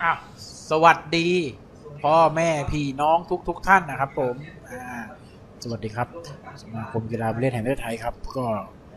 อ่ะสวัสดีพ่อแม่พี่น้องทุกท่านนะครับผมสวัสดีครับสมาคมกีฬาบาเลต์แห่งประเทศไทยครับก็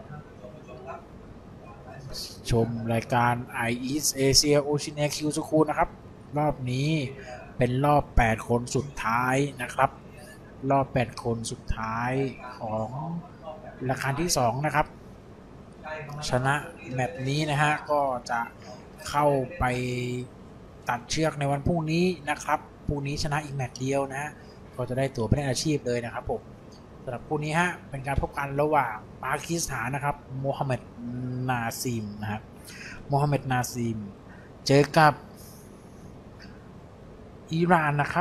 ชมรายการ i East Asia Oceania Q School นะครับรอบนี้เป็นรอบ8คนสุดท้ายนะครับรอบ8คนสุดท้ายของรายการที่2นะครับชนะแมตช์นี้นะฮะก็จะเข้าไปตัดเชือกในวันพรุ่งนี้นะครับพรุ่งนี้ชนะอีกแมตช์เดียวนะฮะก็จะได้ตั๋วไปเล่นอาชีพเลยนะครับผมสำหรับคู่นี้ฮะเป็นการพบกันระหว่างปากีสถานนะครับโมฮัมเหม็ดนาซิมนะครับโมฮัมเหม็ดนาซิมเจอกับอิหร่านนะครับ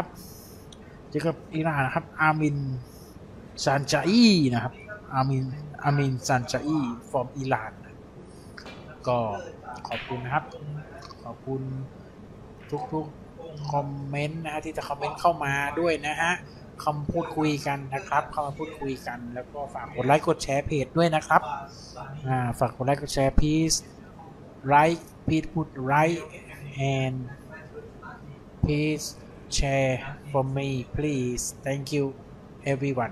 อามินซันจาอีนะครับอามินซันจาอีฟอร์มอิหร่านก็ขอบคุณนะครับขอบคุณทุกคอมเมนต์นะฮะที่จะคอมเมนต์เข้ามาด้วยนะฮะคำพูดคุยกันนะครับเข้ามาพูดคุยกันแล้วก็ฝากกดไลค์กดแชร์เพจด้วยนะครับฝากกดไลค์กดแชร์ please put like and please share for me please thank you everyone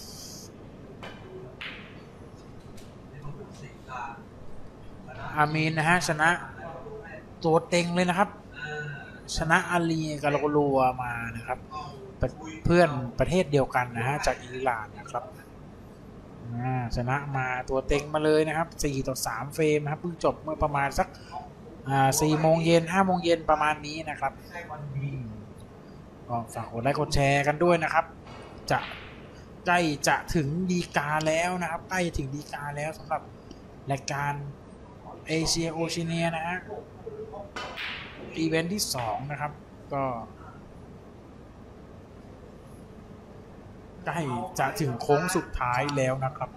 อามีนนะฮะชนะตัวเต็งเลยนะครับชนะอาลีกาโลลัวมานะครับเพื่อนประเทศเดียวกันนะฮะจากอิหร่านนะครับชนะมาตัวเต็งมาเลยนะครับ4-3เฟรมครับเพิ่งจบเมื่อประมาณสัก4 โมงเย็น5 โมงเย็นประมาณนี้นะครับก็ฝากกดไลค์กดแชร์กันด้วยนะครับจะใกล้จะถึงดีกาแล้วนะครับใกล้ถึงดีกาแล้วสำหรับรายการเอเชียโอเชียเนียนะฮะอีเวนท์ที่2นะครับก็ใกล้จะถึงโค้งสุดท้ายแล้วนะครับ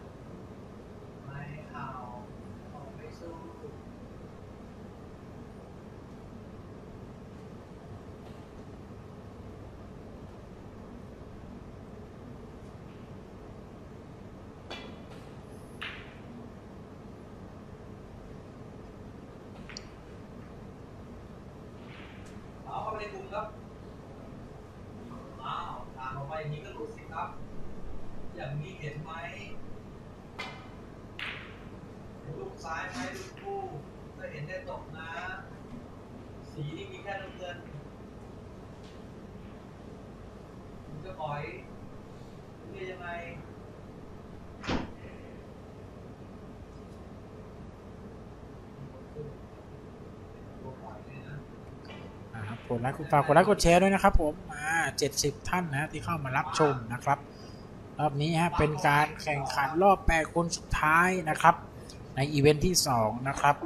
ในกลุ่มครับตามออกไปอย่างนี้ก็หลุดสิครับอย่างนี้เห็นไหมลูกซ้ายไหมลูกคู่ถ้าเห็นได้ตกนะสีนี่มีแค่น้ำเงินคุณจะปล่อยเรียกยังไงฝากกดไลค์กดแชร์ด้วยนะครับผม70 ท่านนะที่เข้ามารับชมนะครับรอบนี้ฮะเป็นการแข่งขันรอบ8คนสุดท้ายนะครับในอีเวนท์ที่2นะครับ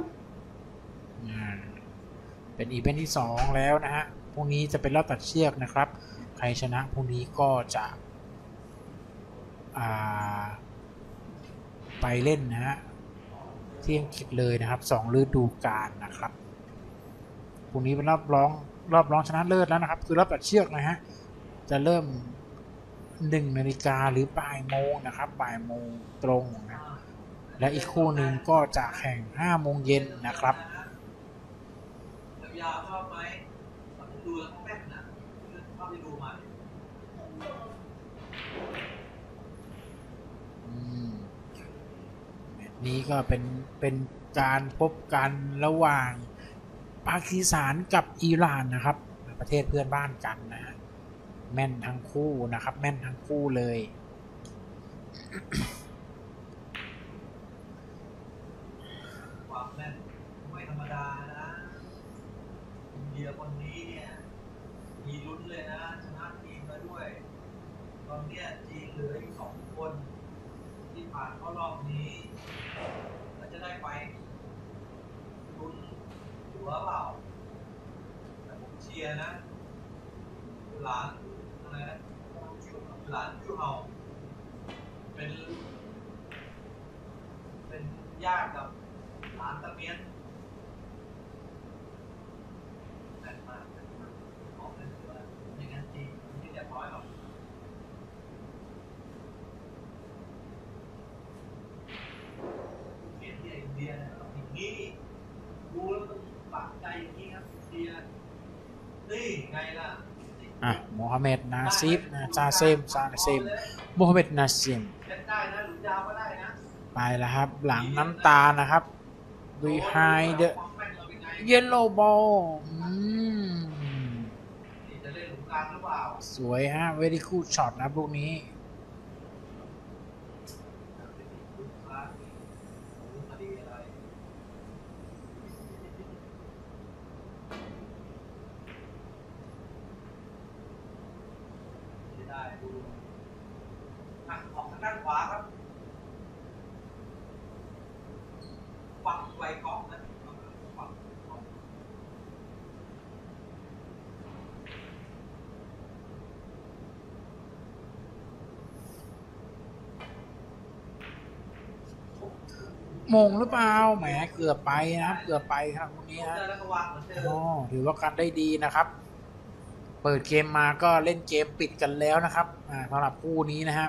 เป็นอีเวนท์ที่2แล้วนะฮะพรุ่งนี้จะเป็นรอบตัดเชือกนะครับใครชนะพรุ่งนี้ก็จะไปเล่นนะฮะที่อังกฤษเลยนะครับ2 ฤดูกาลนะครับพรุ่งนี้เป็นรอบรองชนะเลิศแล้วนะครับคือรอบตัดเชือกนะฮะจะเริ่ม1 นาฬิกาหรือบ่ายโมงนะครับบ่ายโมงตรงนะและอีกคู่หนึ่งก็จะแข่ง5 โมงเย็นนะครับยาวชอบไหมดูแล้วแม่นนะชอบไปดูมาแบบนี้ก็เป็นการพบกันระหว่างปากีสถานกับอิหร่านนะครับประเทศเพื่อนบ้านกันนะฮะแม่นทั้งคู่นะครับแม่นทั้งคู่เลยความแม่นไม่ธรรมดานะอินเดียคนนี้เนี่ยมีลุ้นเลยนะชนะจีนมาด้วยตอนนี้จีนเหลืออีก2 คนที่ผ่านเข้ารอบนี้แล้วจะได้ไปลุ้นหัวเปล่าแต่ผมเชียร์นะหลานอะไรนะหลานจูเฮาเป็นญาติกับหลานตะเมียนแน่นมากออกเป็นตัวไม่งั้นจริงไม่เรียบร้อยหรอกเปลี่ยนที่อินเดียอย่างนี้ดูแล้วต้องปักใจอย่างนี้ครับอินเดียนี่ไงล่ะโมฮัมเหม็ดนาซิฟนะซาเซมโมฮัมเหม็ดนาซิมเล่นได้นะหลุดยาวก็ได้นะไปแล้วครับหลังน้ำตานะครับ behind the yellow ball นี่จะเล่นหลุมกลางหรือเปล่าสวยฮะ very good shot นะลูกนี้ได้ดูออกทางด้านขวาครับฝั่งไวกองนะฝั่งมงหรือเปล่าแหมเกือบไปนะครับเกือบไปครับตรงนี้ฮะถือว่ากันได้ดีนะครับเปิดเกมมาก็เล่นเกมปิดกันแล้วนะครับสำหรับคู่นี้นะฮะ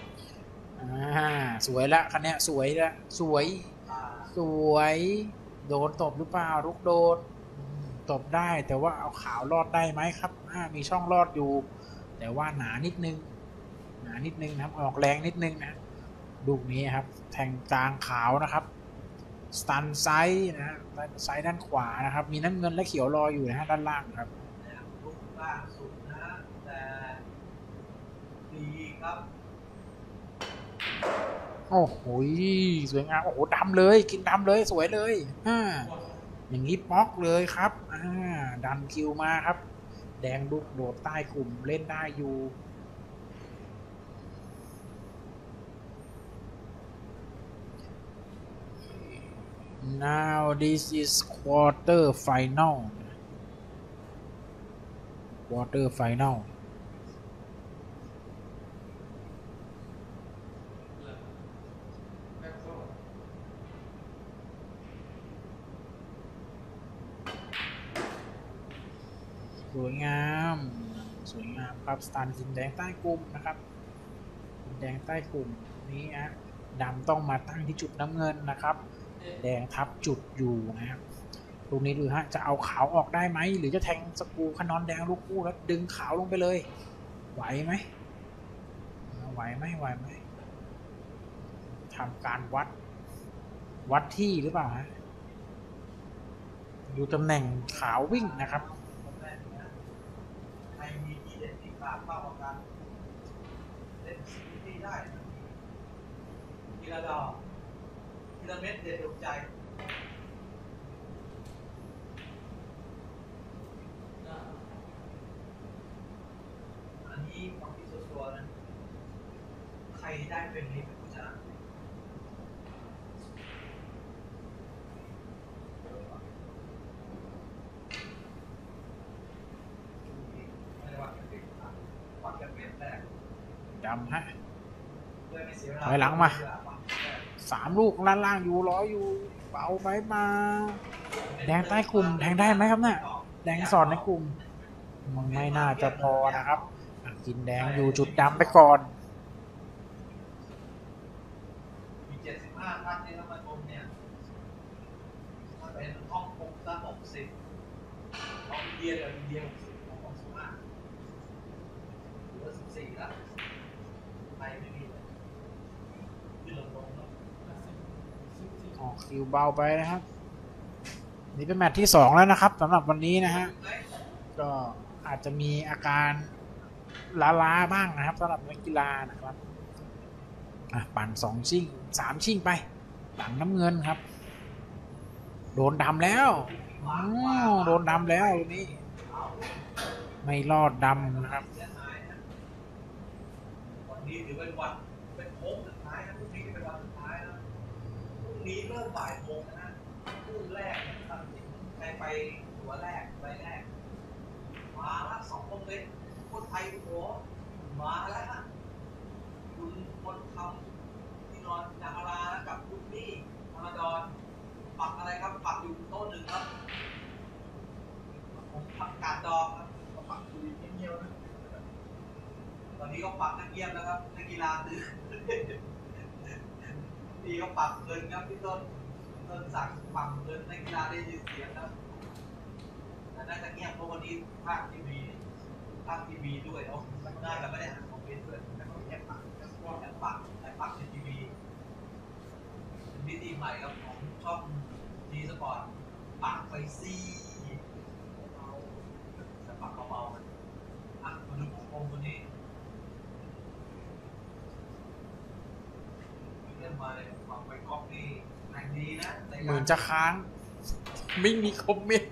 สวยละคันนี้สวยละสวยโดนตบหรือเปล่าลูกโดนตบได้แต่ว่าเอาขาวรอดได้ไหมครับมีช่องรอดอยู่แต่ว่าหนานิดนึงนะครับออกแรงนิดนึงนะลูกนี้ครับแทงกลางขาวนะครับสตันไซด์นะไซด์ด้านขวานะครับมีน้ำเงินและเขียวรออยู่นะฮะด้านล่างครับลูกล่างสุดนะแต่ดีครับโอ้โหสวยงามโอ้โหดำเลยกินดำเลยสวยเลยอย่างนี้ป๊อกเลยครับดันคิวมาครับแดงลูกโดดใต้กลุ่มเล่นได้อยู่Now this is quarter final สวยงามครับสตันสินแดงใต้กลุ่มนะครับสินแดงใต้กลุ่มนี้ฮะดำต้องมาตั้งที่จุดน้ำเงินนะครับแดงทับจุดอยู่นะครับตรงนี้ดูฮะจะเอาขาวออกได้ไหมหรือจะแทงสกูขนอนแดงลูกคู่แล้วดึงขาวลงไปเลยไหวไหมทำการวัดที่หรือเปล่าฮะดูตำแหน่งขาววิ่งนะครับใครมีที่เด็ดที่ขาดเป้ากันเล่นซีรีส์ได้ทีละดอกทีละเม็ดเด็ดดวงใจอันนี้ความคิดส่วนตัวนะใครได้เป็นนี้เป็นผู้ชนะดำฮะถอยหลังมา3 ลูกล่างอยู่ร้อยอยู่เบาไปมาแดงใต้กลุ่มแทงได้ไหมครับเนี่ยแดงสอดในกลุ่มมันไม่น่าจะพอนะครับกินแดงอยู่จุดดำไปก่อนมี75ท่านที่เข้ามาชมเนี่ยถ้าเป็นห้องคงสัก60ห้องเดีย60ห้อง65เหลือ14แล้วไปไม่มีเลยขึ้นลงแล้วออกคิวเบาไปนะครับนี่เป็นแมตช์ที่2แล้วนะครับสำหรับวันนี้นะฮะก็อาจจะมีอาการล้าบ้างนะครับสำหรับนักกีฬานะครับปั่น2 ชิ่ง 3 ชิ่งไปหลังน้ำเงินครับโดนดำแล้วนี่ไม่รอดดำนะครับวันนี้ถือเป็นวันเป็นโค้งสุดท้ายนะพรุ่งนี้เป็นวันสุดท้ายนะพรุ่งนี้เริ่มบ่ายโมงนะคู่แรกนะครับไปตัวแรกใบแรกมาละ2 คนเลยคนไทยโอ้มาแล้วฮะคุณคนทำที่นอนนาคารากับคุณนี่ธรรมดอนปักอะไรครับปักอยู่โต๊ะหนึ่งครับผมปักกาดดองครับปักอยู่เงียบๆนะตอนนี้ก็ปักเงียบแล้วครับนักกีฬาตื่นนี่ก็ปักเกินครับพี่ต้นสั่งปักเกินนักกีฬาได้ยินเสียงครับแต่น่าจะเงียบเพราะวันนี้ภาคทีวีด้วยเนาะน่าจะไม่ได้หาคอมเมนต์ด้วยแต่ก็แอบปักในทีวีเป็นมิติใหม่ครับของช่องดีสปอร์ตปักไปซี่แต่ปักเบาๆมาดูองค์ตัวนี้เล่นมาเลยปักไปก๊อปนี่แรงดีนะเหมือนจะค้างไม่มีคอมเมนต์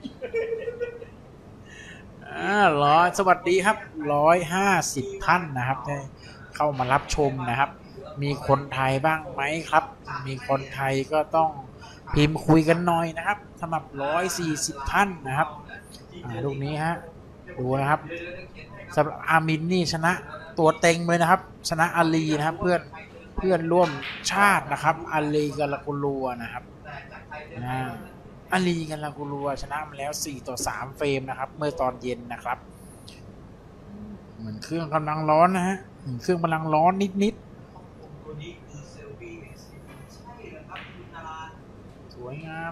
สวัสดีครับ150ท่านนะครับได้เข้ามารับชมนะครับมีคนไทยบ้างไหมครับมีคนไทยก็ต้องพิมพ์คุยกันหน่อยนะครับสำหรับ140ท่านนะครับลูกนี้ฮะดูนะครับสำหรับอามินนี่ชนะตัวเต็งเลยนะครับชนะอาลีนะครับเพื่อนร่วมชาตินะครับอาลีกาลากุลัวนะครับอาลีกาลากุลัวชนะมาแล้ว4-3เฟรมนะครับเมื่อตอนเย็นนะครับเหมือนเครื่องกำลังร้อนนะฮะเครื่องกำลังร้อนนิดสวยงาม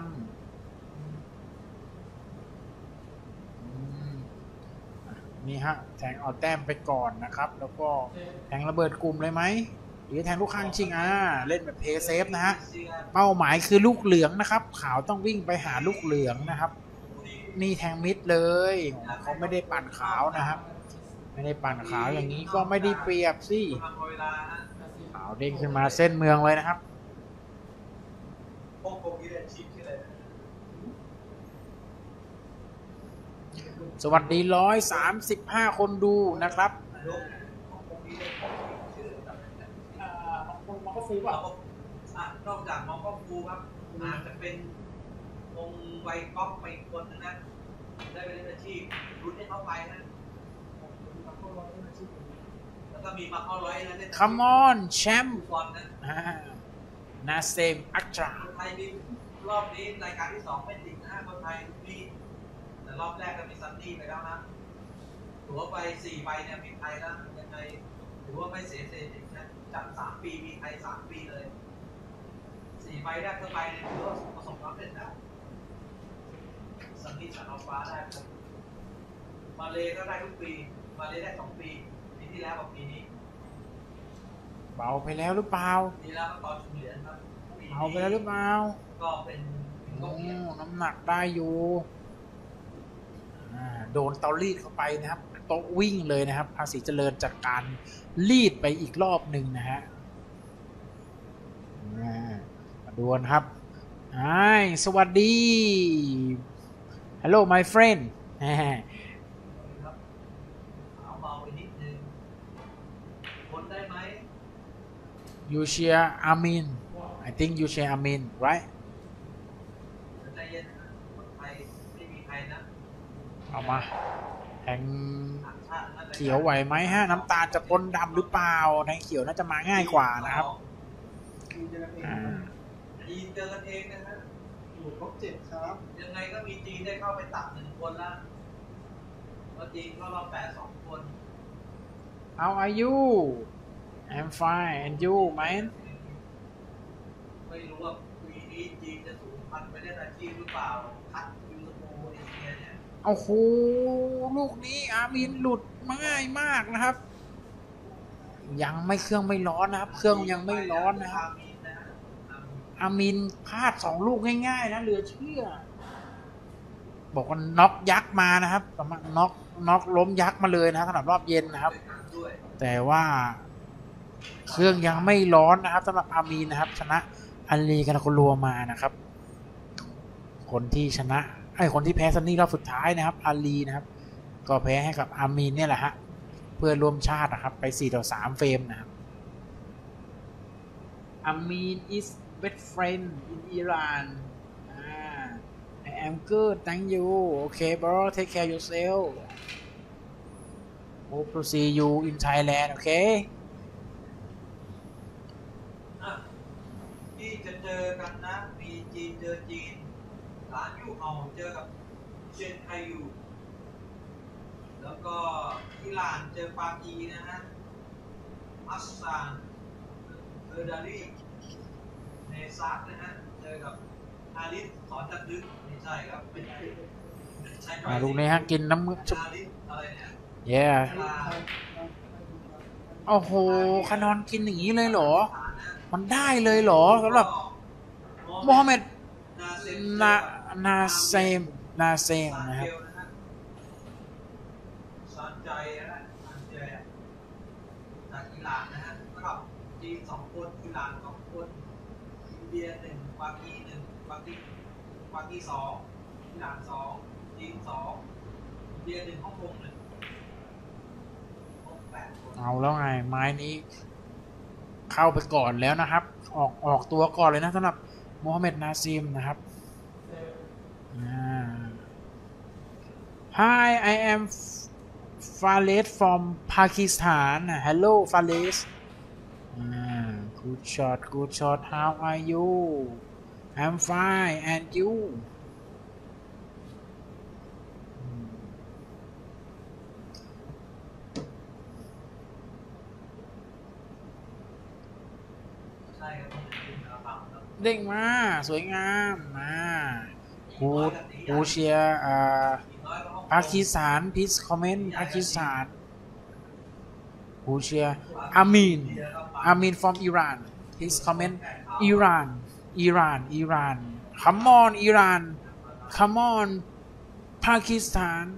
นี่ฮะแทงเอาแต้มไปก่อนนะครับแล้วก็แทงระเบิดกลุ่มเลยไหมหรือแทงลูกข้างชิงเล่นแบบเพย์เซฟนะฮะเป้าหมายคือลูกเหลืองนะครับขาวต้องวิ่งไปหาลูกเหลืองนะครับนี่แทงมิดเลยเขาไม่ได้ปั่นขาวนะครับไม่ได้ปั่นขาวอย่างนี้ก็ไม่ได้เปรียบสิขาวเด้งขึ้นมาเส้นเมืองเลยนะครับสวัสดี135คนดูนะครับมองก็ฟูป่ะนอกจากมองก็ฟูครับอาจจะเป็นองค์ไวก๊อปไปคนนึงนะได้ไปเล่นอาชีพรุ่นให้เขาไปนะแล้วก็มีมาเข้าร้อยนะ Come on แชมป์นาเซมอัจฉริไทยมีรอบนี้รายการที่2ไม่ติดนะคนไทยมีแต่รอบแรกก็มีซันนี่ไปแล้วนะตั๋วไป4ใบเนี่ยมีไทยแล้วยังไงถือว่าไม่เสียเศรษฐกิจนะจัด3ปีมีไทย3ปีเลย4ใบแรกก็ไปเนี่ยถือว่าประสบความสำเร็จนะซันนี่สารเอาฟ้าได้มาเลก็ได้ทุกปีมาเลได้2ปีปีที่แล้วกับปีนี้เบาไปแล้วหรือเปล่าปีแล้วก็ตอนชุมเหรียญครับเบาไปแล้วหรือเปล่าก็เป็นน้ำหนักได้อยู่โดนเตารีดเข้าไปนะครับโต๊ะวิ่งเลยนะครับภาษีเจริญจากการรีดไปอีกรอบหนึ่งนะฮะมาดูกันครับสวัสดี Hello my friend เบาไปนิดนึงคนได้ไหม You cheer Amin I think you cheer Amin right ใจเย็นคนไทยไม่มีใครนะเอามาแทงเขียวไหวไหมฮะน้ำตาลจะปนดำหรือเปล่าแทงเขียวน่าจะมาง่ายกว่านะครับจีนเจอกันเองนะฮะอยู่ครบ7ครับยังไงก็มีจีนได้เข้าไปตัด1คนละแล้วจีนก็รอบ8 2 คน How are you I'm fine and you man ไม่รู้ว่าปีนี้จีนจะสูญพันธุ์ไปได้อาชีพหรือเปล่าคัดยูโรเอเชียเนี่ยโอ้โหลูกนี้อามินหลุดง่ายมากนะครับยังไม่เครื่องไม่ร้อนนะครับเครื่องยังไม่ร้อนนะครับอามินพลาด2ลูกง่ายๆนะเหลือเชื่อบอกว่าน็อกยักษ์มานะครับประมาณน็อกล้มยักษ์มาเลยนะสำหรับรอบเย็นนะครับแต่ว่าเครื่องยังไม่ร้อนนะครับสำหรับอามีนนะครับชนะอาลีกาลากุลัวมานะครับคนที่ชนะคนที่แพ้ซันนี่รอบสุดท้ายนะครับอาลีนะครับก็แพ้ให้กับอามีนเนี่ยแหละฮะเพื่อร่วมชาตินะครับไป4-3เฟรมนะครับอามีน is best friend in Iran I am good thank you okay bro take care yourself hope to see you in Thailand okay ที่จะเจอกันนะมีจีนเจอจีนหลานยู่เฮาเจอกับเชนไคยูแล้วก็อิหร่านเจอปากีนะฮะอัสซานเออร์ดารีเนซักนะฮะเจอกับอาลิสสอนจัดดึกไม่ใช่ครับเป็นเนลูกนี้ฮะกินน้ำมืออะไรเนี่ยเย้โอ้โหคานอนกินอย่างนี้เลยเหรอมันได้เลยเหรอสำหรับโมฮัมเหม็ดนานาเซมนะครับซานใจนะซานใจจากอิหร่านนะฮะแล้วก็จีน2 คนอิหร่าน2 คนอินเดีย1ปากี1ปากี2อิหร่าน2จีน2อินเดีย1ฮ่องกง18 คนเอาแล้วไงไม้นี้เข้าไปก่อนแล้วนะครับออกตัวก่อนเลยนะสำหรับโมฮัมเหม็ดนาซิมนะครับHi I am Fales from Pakistan Hello Fales Good shot How are you I'm fine and youเด้งมาสวยงามมากูเชียร์ปากีสถานพิสคอมเมนต์ปากีสถานกูเชียร์อามีน from Iran please comment Iran come on Iran come on ปากีสถาน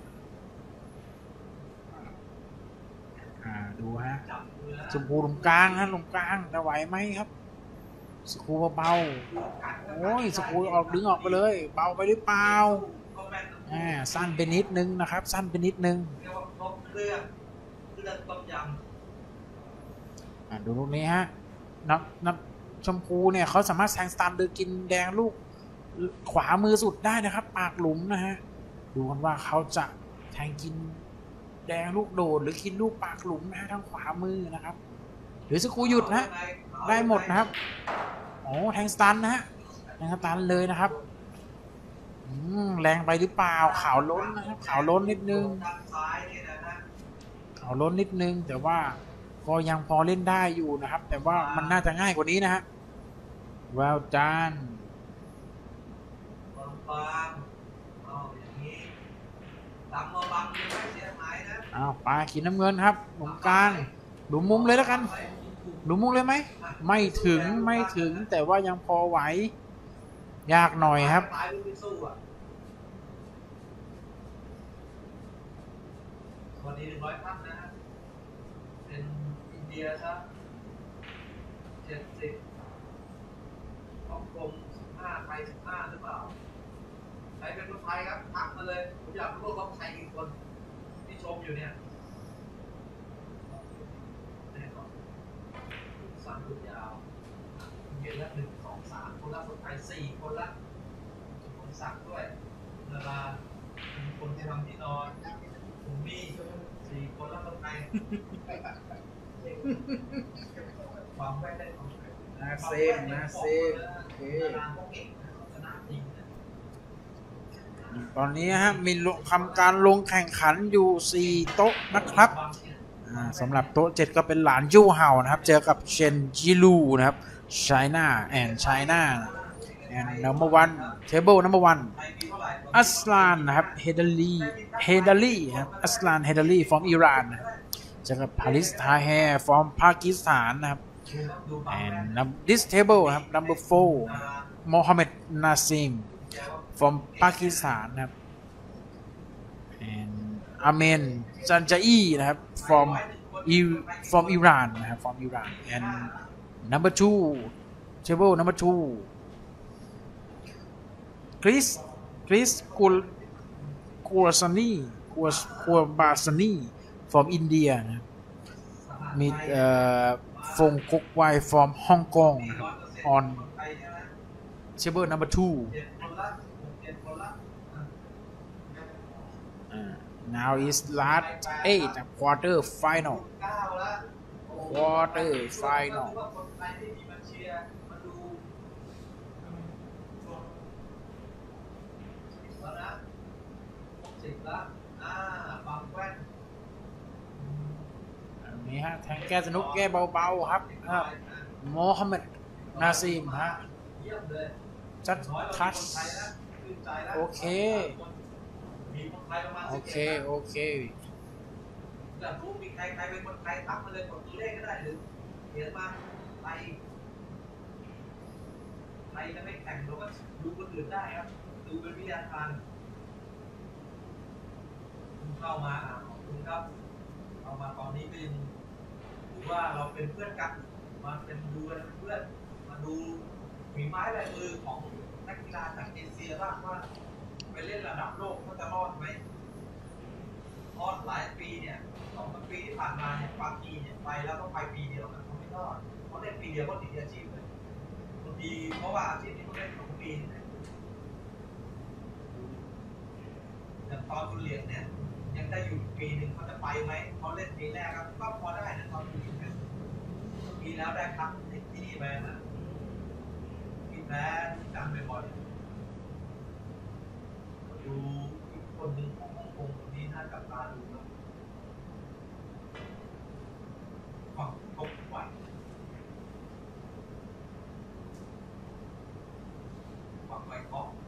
ดูฮะชมพูตรงกลางฮะตรงกลางจะไหวไหมครับสกูเบาโอ้ยสกูออกดึงออกไปเลยเบาไปหรือเปล่าสั้นไปนิดนึงนะครับสั้นไปนิดนึงดูลูกนี้ฮะนับชมพูเนี่ยเขาสามารถแซงสตาร์เดินกินแดงลูกขวามือสุดได้นะครับปากหลุมนะฮะดูกันว่าเขาจะแทงกินแดงลูกโดดหรือกินลูกปากหลุมนะฮะทางขวามือนะครับหรือสกูหยุดนะได้หมดนะครับโอ้แทงสตันนะฮะแทงสตันเลยนะครับแรงไปหรือเปล่าขาวล้นนะครับขาวล้นนิดนึงแต่ว่าก็ยังพอเล่นได้อยู่นะครับแต่ว่ามันน่าจะง่ายกว่านี้นะฮะแววจานปลาขีดน้ำเงินครับตรงกลางดูมุมเลยแล้วกันดูมุมเลยไหมไม่ถึงแต่ว่ายังพอไหวยากหน่อยครับวันนี้100 ท่านนะฮะเป็นอินเดียครับ70ฮ่องกง15ไทย15หรือเปล่าใครเป็นคนไทยครับทักมาเลยผมอยากรู้ว่าใครกี่คนที่ชมอยู่เนี่ยสั้นหรือยาวเย็นละ1 2 3คนละคนไทย4 คนละคนสักด้วยเวลาคนที่ทำที่นอนผมมี4 คนละคนไทยความไม่ได้ของนาเซมโอเคตอนนี้ฮะมีทำการลงแข่งขันอยู่4โต๊ะนะครับสำหรับโต๊ะ7ก็เป็นหลานยู่เห่านะครับเจอกับเชนจิลูนะครับ China and number 1 table number 1 อัสลานนะครับเฮดาลีครับอัสลานเฮดาลี from อิหร่านเจอกับพาริสทาแฮ from ปากีสถานนะครับ and this table ครับ number 4 โมฮัมเหม็ดนาซิม from ปากีสถานนะครับ and อาเมนจันจาอีนะครับ from Iran นะครับ from Iran and number 2 table number 2 คริสกัวบาซานี from India นะครับมีฟงกุกไว from Hong Kong นะครับ on table number 2 now is last 8 quarter final อันนี้ฮะแทงแก้สนุกแก้เบาๆครับโมฮัมเหม็ดนาซิมฮะจัดทัชโอเคมีคนไทยประมาณโอเคโอเคอยากรู้มีใครเป็นคนไทยทักมาเลยกดตัวเลขก็ได้หรือเขียนมาไทยจะไม่แข่งเราก็ดูคนอื่นได้ครับดูเป็นวิทยาทานเข้ามาขอบคุณครับเอามาตอนนี้ก็ยังถือว่าเราเป็นเพื่อนกันมาเป็นดูกันเป็นเพื่อนมาดูฝีไม้ลายมือของนักกีฬาจากเอเชียบ้างว่าไปเล่นระดับโลกเขาจะรอดไหมรอดหลายปีเนี่ย2-3 ปีที่ผ่านมาเนี่ยบางทีเนี่ยไปแล้วก็ไปปีเดียวมันไม่รอดเขาเล่นปีเดียวก็ติดอาชีพเลยบางทีเพราะว่าอาชีพนี้เขาเล่น2 ปีอย่างตอนคุณเรียนเนี่ยยังได้อยู่ปีหนึ่งเขาจะไปไหมเขาเล่นปีแรกครับก็พอได้นะตอนคุณเรียนเนี่ยปีแล้วได้ครับที่นี่ไปนะปีแพ้จำไปบ่อยดูอีกคนหนึ่งของฮ่องกงคนนี้น่าจับตาดูนะฝั่งตกไหวฝั่งไวคอก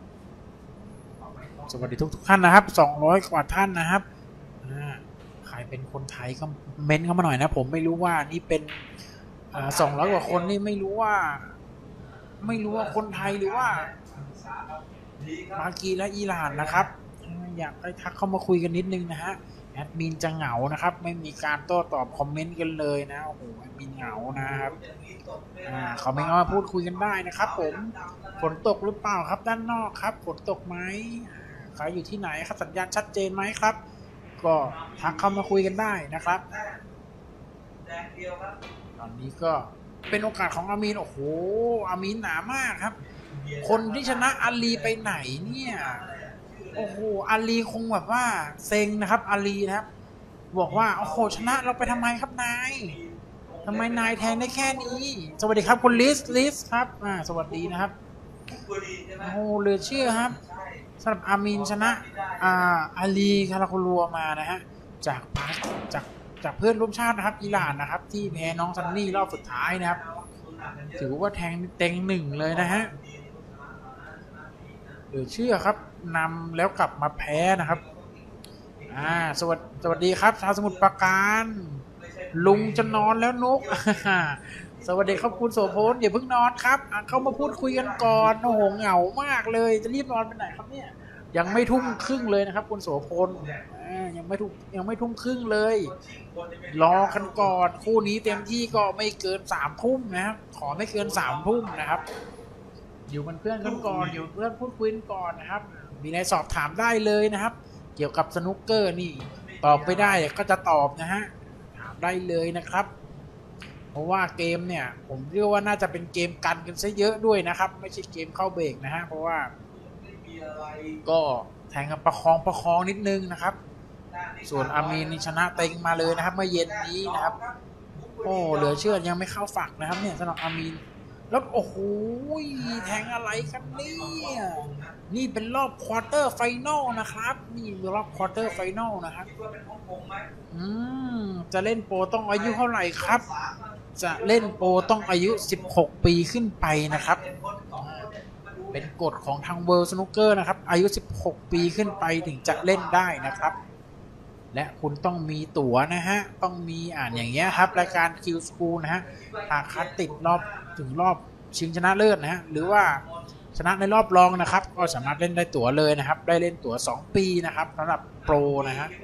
สวัสดีทุกท่านนะครับ200 กว่าท่านนะครับใครเป็นคนไทยก็เม้นเข้ามาหน่อยนะผมไม่รู้ว่านี่เป็น200 กว่าคนนี่ไม่รู้ว่าคนไทยหรือว่าปากีและอิหร่านนะครับอยากให้ทักเข้ามาคุยกันนิดนึงนะฮะแอดมินจะเหงานะครับไม่มีการโต้ตอบคอมเมนต์กันเลยนะโอ้โหแอดมินเหงานะครับเขาไม่เอามาพูดคุยกันได้นะครับผมฝนตกหรือเปล่าครับด้านนอกครับฝนตกไหมใครอยู่ที่ไหนครับสัญญาณชัดเจนไหมครับก็ทักเข้ามาคุยกันได้นะครับตอนนี้ก็เป็นโอกาสของอามีนโอ้โหอามีนหนามากครับคนที่ชนะอาลีไปไหนเนี่ยโอ้โหอาลีคงแบบว่าเซ็งนะครับอาลีนะครับบอกว่าโอ้โหชนะเราไปทำไมครับนายทำไมนายแทงได้แค่นี้สวัสดีครับคุณลิสครับสวัสดีนะครับโอ้โหเหลือเชื่อครับสำหรับอามีนชนะอาลีคาราโคลัวมานะฮะจากเพื่อนร่วมชาตินะครับอิหร่านนะครับที่แพ้น้องซันนี่รอบสุดท้ายนะครับถือว่าแทงเต็ง1เลยนะฮะเหลือเชื่อครับนำแล้วกลับมาแพ้นะครับสวัสดีครับชาวสมุทรปราการลุงจะนอนแล้วนุกสวัสดีครับคุณโสพลอย่าเพิ่งนอนครับเข้ามาพูดคุยกันก่อนโอ้โหเหงามากเลยจะรีบนอนไปไหนครับเนี่ยยังไม่ทุ่มครึ่งเลยนะครับคุณโสพลยังไม่ทุ่มครึ่งเลยรอกันก่อนคู่นี้เต็มที่ก็ไม่เกิน3 ทุ่มนะครับขอไม่เกิน3 ทุ่มนะครับอยู่เป็นเพื่อนกันก่อนอยู่เพื่อนพูดคุยกันก่อนนะครับมีอะไรสอบถามได้เลยนะครับเกี่ยวกับสนุกเกอร์นี่ตอบไม่ได้ก็จะตอบนะฮะถามได้เลยนะครับเพราะว่าเกมเนี่ยผมเรียกว่าน่าจะเป็นเกมกันซะเยอะด้วยนะครับไม่ใช่เกมเข้าเบรกนะฮะเพราะว่าก็แทงกันประคองนิดนึงนะครับส่วนอามีนชนะเต็งมาเลยนะครับเมื่อเย็นนี้นะครับโอ้เหลือเชื่อยังไม่เข้าฝักนะครับเนี่ยสำหรับอามีนแล้วโอ้โหแทงอะไรกันเนี่ยนี่เป็นรอบควอเตอร์ไฟนอลนะครับนี่รอบควอเตอร์ไฟนอลนะครับจะเล่นโปรต้องอายุเท่าไหร่ครับจะเล่นโปรต้องอายุ16 ปีขึ้นไปนะครับเป็นกฎของทาง World Snooker นะครับอายุ16 ปีขึ้นไปถึงจะเล่นได้นะครับและคุณต้องมีตั๋วนะฮะต้องมีอย่างเงี้ยครับรายการ Q School นะฮะหากคัดติดรอบถึงรอบชิงชนะเลิศนะฮะหรือว่าชนะในรอบรองนะครับก็สามารถเล่นได้ตั๋วเลยนะครับได้เล่นตั๋ว2 ปีนะครับสำหรับโปรนะฮะ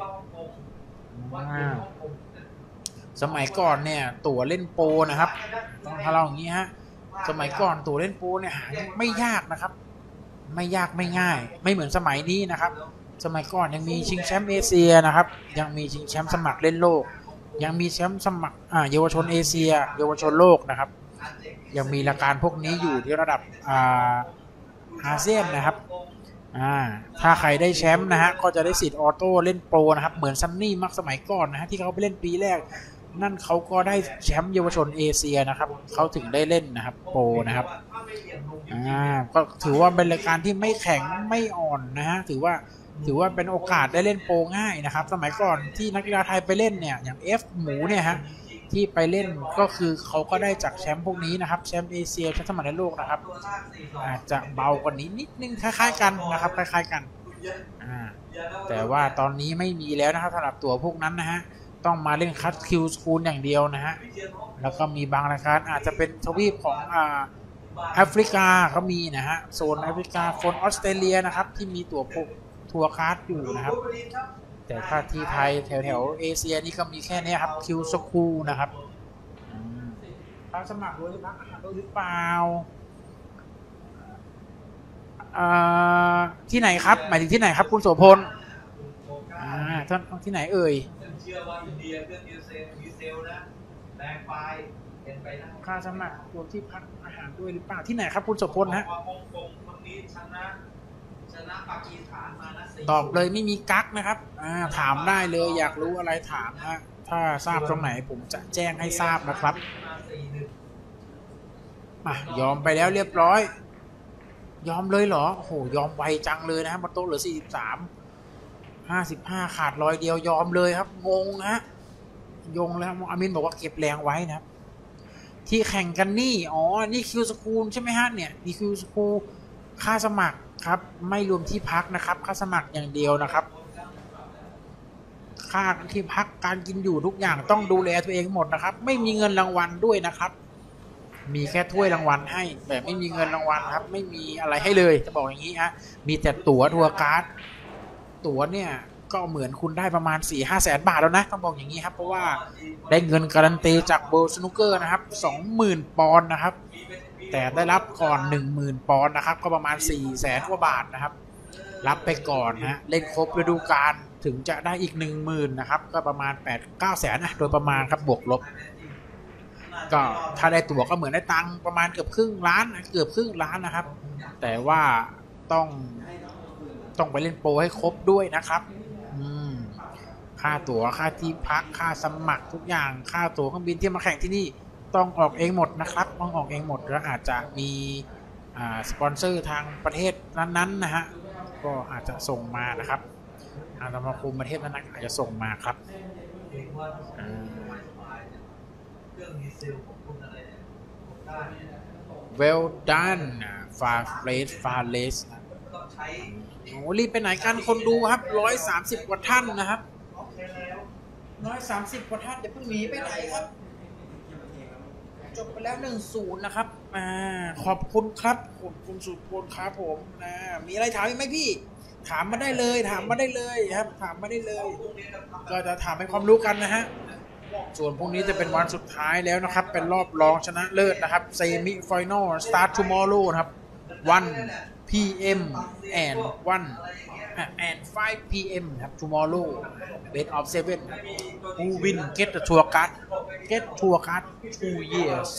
สมัยก่อนเนี่ยตั๋วเล่นโปรนะครับต้องทะเลาะอย่างนี้ฮะสมัยก่อนตั๋วเล่นโปรเนี่ยหาไม่ยากนะครับไม่ยากไม่ง่ายไม่เหมือนสมัยนี้นะครับสมัยก่อนยังมีชิงแชมป์เอเชียนะครับยังมีชิงแชมป์สมัครเล่นโลกยังมีแชมป์สมัครเยาวชนเอเชียเยาวชนโลกนะครับยังมีรายการพวกนี้อยู่ที่ระดับอาเซียนนะครับถ้าใครได้แชมป์นะฮะก็จะได้สิทธิ์ออโต้เล่นโปรนะครับเหมือนซันนี่มักสมัยก่อนนะฮะที่เขาไปเล่นปีแรกนั่นเขาก็ได้แชมป์เยาวชนเอเชียนะครับเขาถึงได้เล่นนะครับโปรนะครับก็ถือว่าเป็นรายการที่ไม่แข็งไม่อ่อนนะฮะถือว่าเป็นโอกาสได้เล่นโปรง่ายนะครับสมัยก่อนที่นักกีฬาไทยไปเล่นเนี่ยอย่างหมูเนี่ยฮะที่ไปเล่นก็คือเขาก็ได้จากแชมป์พวกนี้นะครับแชมป์เอเชียแชมป์สมัครเล่นโลกนะครับอาจจะเบากว่านี้นิดนึงคล้ายๆกันนะครับคล้ายๆกันแต่ว่าตอนนี้ไม่มีแล้วนะครับสำหรับตั๋วพวกนั้นนะฮะต้องมาเล่นคัสคิวสคูลอย่างเดียวนะฮะแล้วก็มีบางรายการอาจจะเป็นทวีปของแอฟริกาก็มีนะฮะโซนแอฟริกาโซนออสเตรเลียนะครับที่มีตั๋วทัวร์การ์ดอยู่นะครับแต่ถ้าที่ไทยแถวเอเชียนี่ก็มีแค่นี้ครับคิวสคูลนะครับรับสมัครด้วยพักอาหารด้วยหรือเปล่าที่ไหนครับหมายถึงที่ไหนครับคุณโสพลท่านที่ไหนเอ่ยเชื่อว่าอินเดียเครื่องดีเซลนะแรงไปเป็นไปได้ค่าสมัครรวมที่พักอาหารด้วยหรือเปล่าที่ไหนครับคุณโสพลฮะฮ่องกงคนนี้ชนะปากีสถานมานะตอบเลยไม่มีกั๊กนะครับถามได้เลยอยากรู้อะไรถามนะถ้าทราบตรงไหนผมจะแจ้งให้ทราบนะครับยอมไปแล้วเรียบร้อยยอมเลยเหรอโอ้โหยอมไวจังเลยนะครับบนโต๊ะเหลือ55ขาด100เดียวยอมเลยครับงงฮะยงแล้วอามินบอกว่าเก็บแรงไว้นะครับที่แข่งกันนี่นี่คิวสคูลใช่ไหมฮะเนี่ยนี่คิวสคูลค่าสมัครครับไม่รวมที่พักนะครับค่าสมัครอย่างเดียวนะครับค่าที่พักการกินอยู่ทุกอย่างต้องดูแลตัวเองหมดนะครับไม่มีเงินรางวัลด้วยนะครับมีแค่ถ้วยรางวัลให้แบบไม่มีเงินรางวัลครับไม่มีอะไรให้เลยจะบอกอย่างนี้ฮะมีแต่ตั๋วทัวร์การ์ดตั๋วเนี่ยก็เหมือนคุณได้ประมาณ 4-5 แสนบาทแล้วนะต้องบอกอย่างนี้ครับเพราะว่าได้เงินการันตีจากเวิลด์สนุกเกอร์นะครับ 20,000 ปอนด์นะครับแต่ได้รับก่อน 10,000 ปอนด์นะครับก็ประมาณ 4 แสนกว่าบาทนะครับรับไปก่อนนะเล่นครบฤดูกาลถึงจะได้อีก 10,000 นะครับก็ประมาณ 8-9 แสนนะโดยประมาณครับบวกลบก็ถ้าได้ตั๋วก็เหมือนได้ตังค์ประมาณเกือบครึ่งล้านนะครับแต่ว่าต้องไปเล่นโปรให้ครบด้วยนะครับค่าตั๋วค่าที่พักค่าสมัครทุกอย่างค่าตั๋วเครื่องบินที่มาแข่งที่นี่ต้องออกเองหมดนะครับต้องออกเองหมดแล้วอาจจะมีสปอนเซอร์ทางประเทศนั้นๆนะฮะก็อาจจะส่งมานะครับทางสมาคมประเทศนั้นอาจจะส่งมาครับwell done Farless โอ้รีบไปไหนกันคนดูครับ130กว่าท่านนะครับ130กว่าท่านอย่าเพิ่งหนีไปไหนครับจบไปแล้ว1-0นะครับขอบคุณครับคุณสุพลครับผมมีอะไรถามไหมพี่ถามมาได้เลยครับถามมาได้เลยก็จะถามให้ความรู้กันนะฮะส่วนพรุ่งนี้จะเป็นวันสุดท้ายแล้วนะครับเป็นรอบรองชนะเลิศนะครับเซมิไฟแนล start tomorrow นะครับ1 p.m. and 5 p.m. ครับ tomorrow best of 7 who win get the tour card 2 years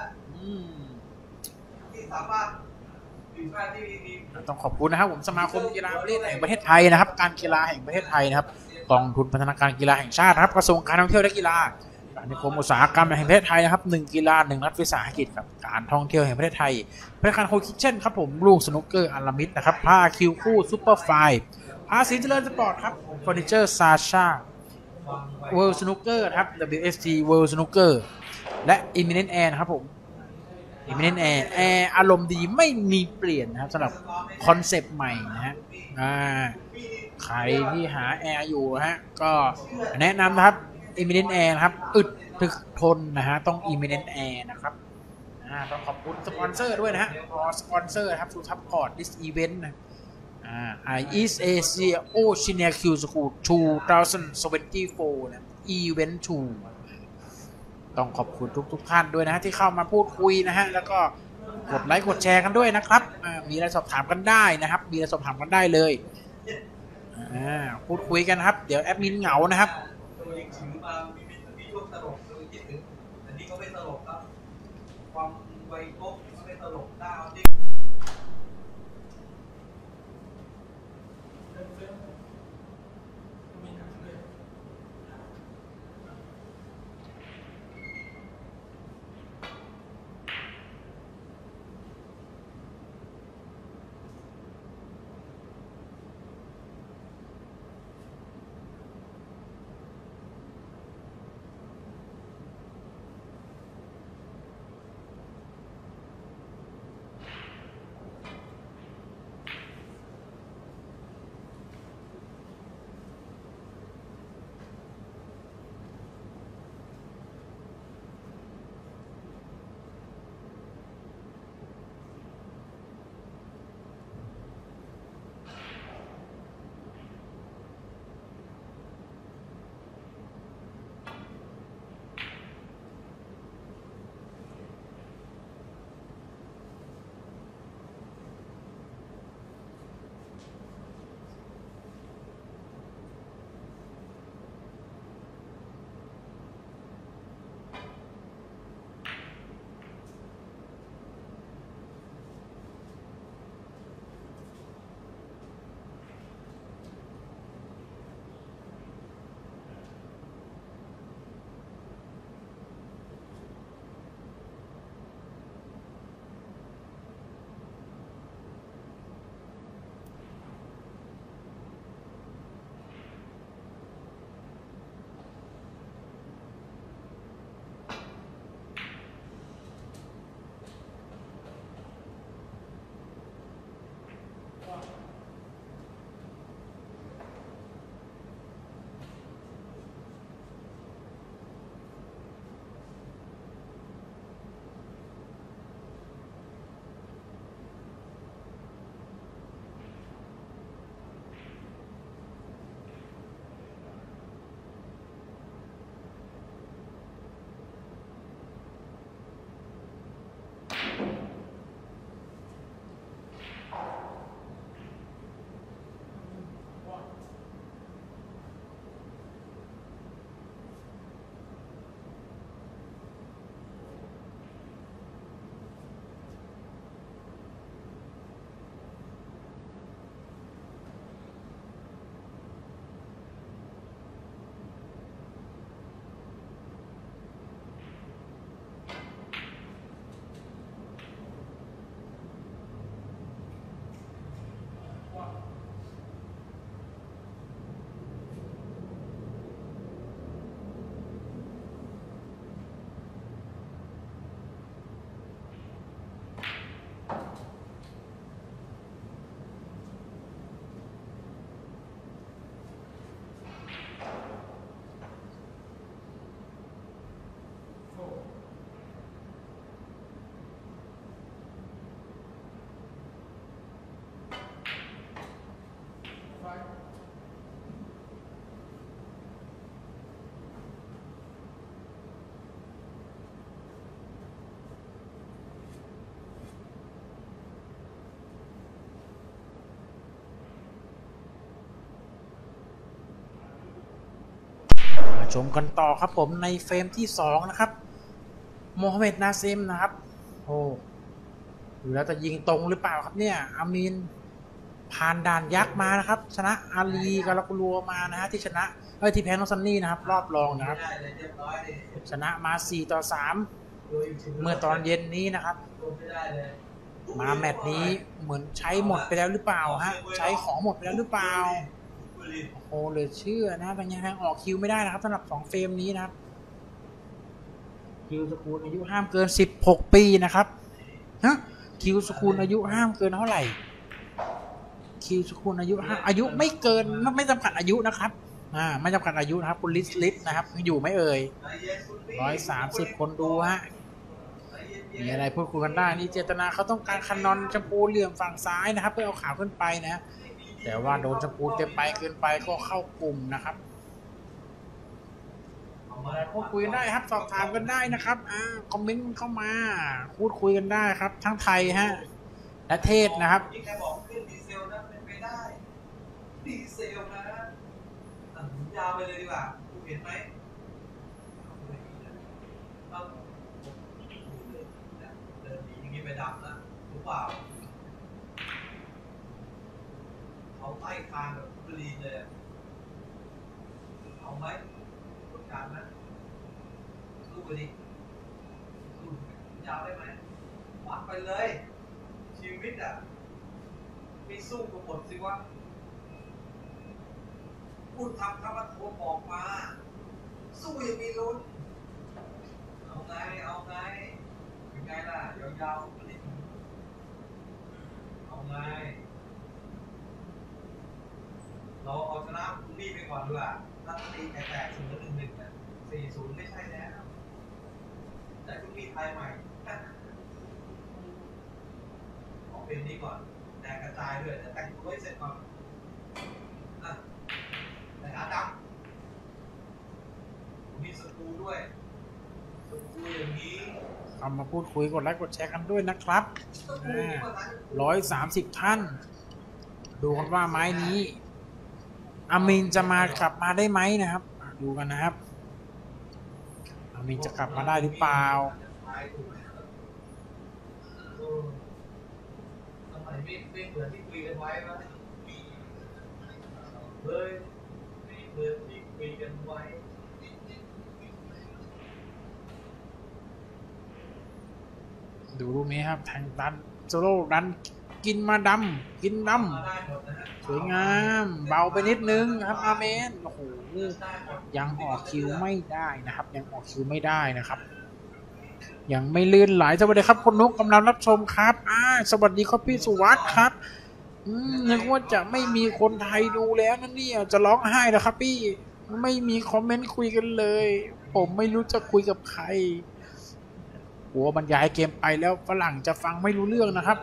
ต้องขอบคุณนะครับผมสมาคมกีฬาประเภทแห่งประเทศไทยนะครับการกีฬาแห่งประเทศไทยนะครับกองทุนพัฒนาการกีฬาแห่งชาติครับกระทรวงการท่องเที่ยวและกีฬาการนิคมอุตสาหกรรมแห่งประเทศไทยนะครับ1กีฬา1รัฐวิสาหกิจครับการท่องเที่ยวแห่งประเทศไทยธนาคารโคคิเช่นครับผมลูกสนุกเกอร์อารามิดนะครับผ้าคิวคู่ซุปเปอร์ไฟผ้าสีเจริญสปอร์ตครับเฟอร์นิเจอร์ซาชาเวิลด์สนุกเกอร์ครับ WST World Snooker และอิมิเนนต์แอร์นะครับผมอิมิเนนต์แอร์อารมณ์ดีไม่มีเปลี่ยนนะครับสำหรับคอนเซปต์ใหม่นะฮะใครที่หาแอร์อยู่ฮะก็แนะนำนะครับ Eminent Air นะครับอึดถึกทนนะฮะต้อง Eminent Air นะครับต้องขอบคุณสปอนเซอร์ด้วยนะฮะสปอนเซอร์ครับ to support this event นะEast Asia Oceania Q School 2024 นะ Event 2ต้องขอบคุณทุกท่านด้วยนะฮะที่เข้ามาพูดคุยนะฮะแล้วก็กดไลค์กดแชร์กันด้วยนะครับมีอะไรสอบถามกันได้นะครับมีอะไรสอบถามกันได้เลยพูดคุยกันครับเดี๋ยวแอดมินเหงานะครับอันนี้ก็ไม่ตลกครับความไวโก้ไม่ตลกได้ชมกันต่อครับผมในเฟรมที่2นะครับโมฮัมเหม็ดนาซิมนะครับโอ้ดูแล้วจะยิงตรงหรือเปล่าครับเนี่ยอามีนผ่านด่านยักษ์มานะครับชนะอาลีกาลากุลัวมานะฮะที่ชนะที่แพ้น้องซันนี่นะครับรอบรองนะครับชนะมา4-3เมื่อตอนเย็นนี้นะครับมาแมตช์นี้เหมือนใช้หมดไปแล้วหรือเปล่าฮะใช้ของหมดไปแล้วหรือเปล่าโอ้เลยเชื่อนะแต่ยังออกคิวไม่ได้นะครับสำหรับ2เฟรมนี้นะครับคิวสกูลอายุห้ามเกิน16ปีนะครับฮะคิวสกูลอายุห้ามเกินเท่าไหร่คิวสกุลอายุไม่เกินไม่จำกัดอายุนะครับไม่จำกัดอายุนะครับคุณลิสนะครับอยู่ไม่เอ่ย130คนดูฮะมีอะไรพูดคุยกันได้นี่เจตนาเขาต้องการคันนอนชมพูเหลี่ยมฝั่งซ้ายนะครับเพื่อเอาขาวขึ้นไปนะแต่ว่าโดนชมพูเต็มไปเกินไปก็เข้ากลุ่มนะครับพูดคุยกันได้ครับสอบถามกันได้นะครับคอมเมนต์เข้ามาพูดคุยกันได้ครับทั้งไทยฮะและเทศนะครับดีเซลนะยาวไปเลยดีกว่าคุณเห็นไหมเดินหนีอย่างนี้ไปดับนะรู้เปล่าเขาใต้คางแบบกรีนเลยเอาไหมคนกลางนะสู้ไปดิสู้ยาวได้ไหมวัดไปเลยชีวิตไม่สู้ก็หมดสิวะคุณทำคำว่าโทรบอกมาสู้ยังมีลุ้นเอาไงเป็นไงล่ะยาวๆเอาไงเราเอาชนะคุณบี้ไปก่อนดีกว่าถ้าตีแตก0-1เนี่ย4-0ไม่ใช่แล้วแต่คุณบี้ไทยใหม่ขอเป็นนี้ก่อนแตกกระจายด้วยแต่งตัวให้เสร็จก่อนแต่อาดัมมีสกูด้วยสกูอย่างนี้เอามาพูดคุยกดไลค์กดแชร์กันด้วยนะครับ130ท่านดูกันว่าไม้นี้อามีนจะกลับมาได้ไหมนะครับดูกันนะครับอามีนจะกลับมาได้หรือเปล่าทำไมไม่เหมือนที่คุยกันไว้วะเลยเหมือนที่คุยกันไว้ดูรูปนี้ครับแทงดันโซโล่ดันกินดำสวยงามเบาไปนิดนึงครับอาเมนโอ้โหยังออกคิวไม่ได้นะครับยังออกคิวไม่ได้นะครับยังไม่ลื่นไหลสวัสดีครับคุณนุ๊กกำลังรับชมครับสวัสดีครับพี่สุวัสดิ์ครับนึกว่าจะไม่มีคนไทยดูแล้วนั่นเนี่ยจะร้องไห้นะครับพี่ไม่มีคอมเมนต์คุยกันเลยผมไม่รู้จะคุยกับใครหัวบรรยายเกมไปแล้วฝรั่งจะฟังไม่รู้เรื่องนะครับ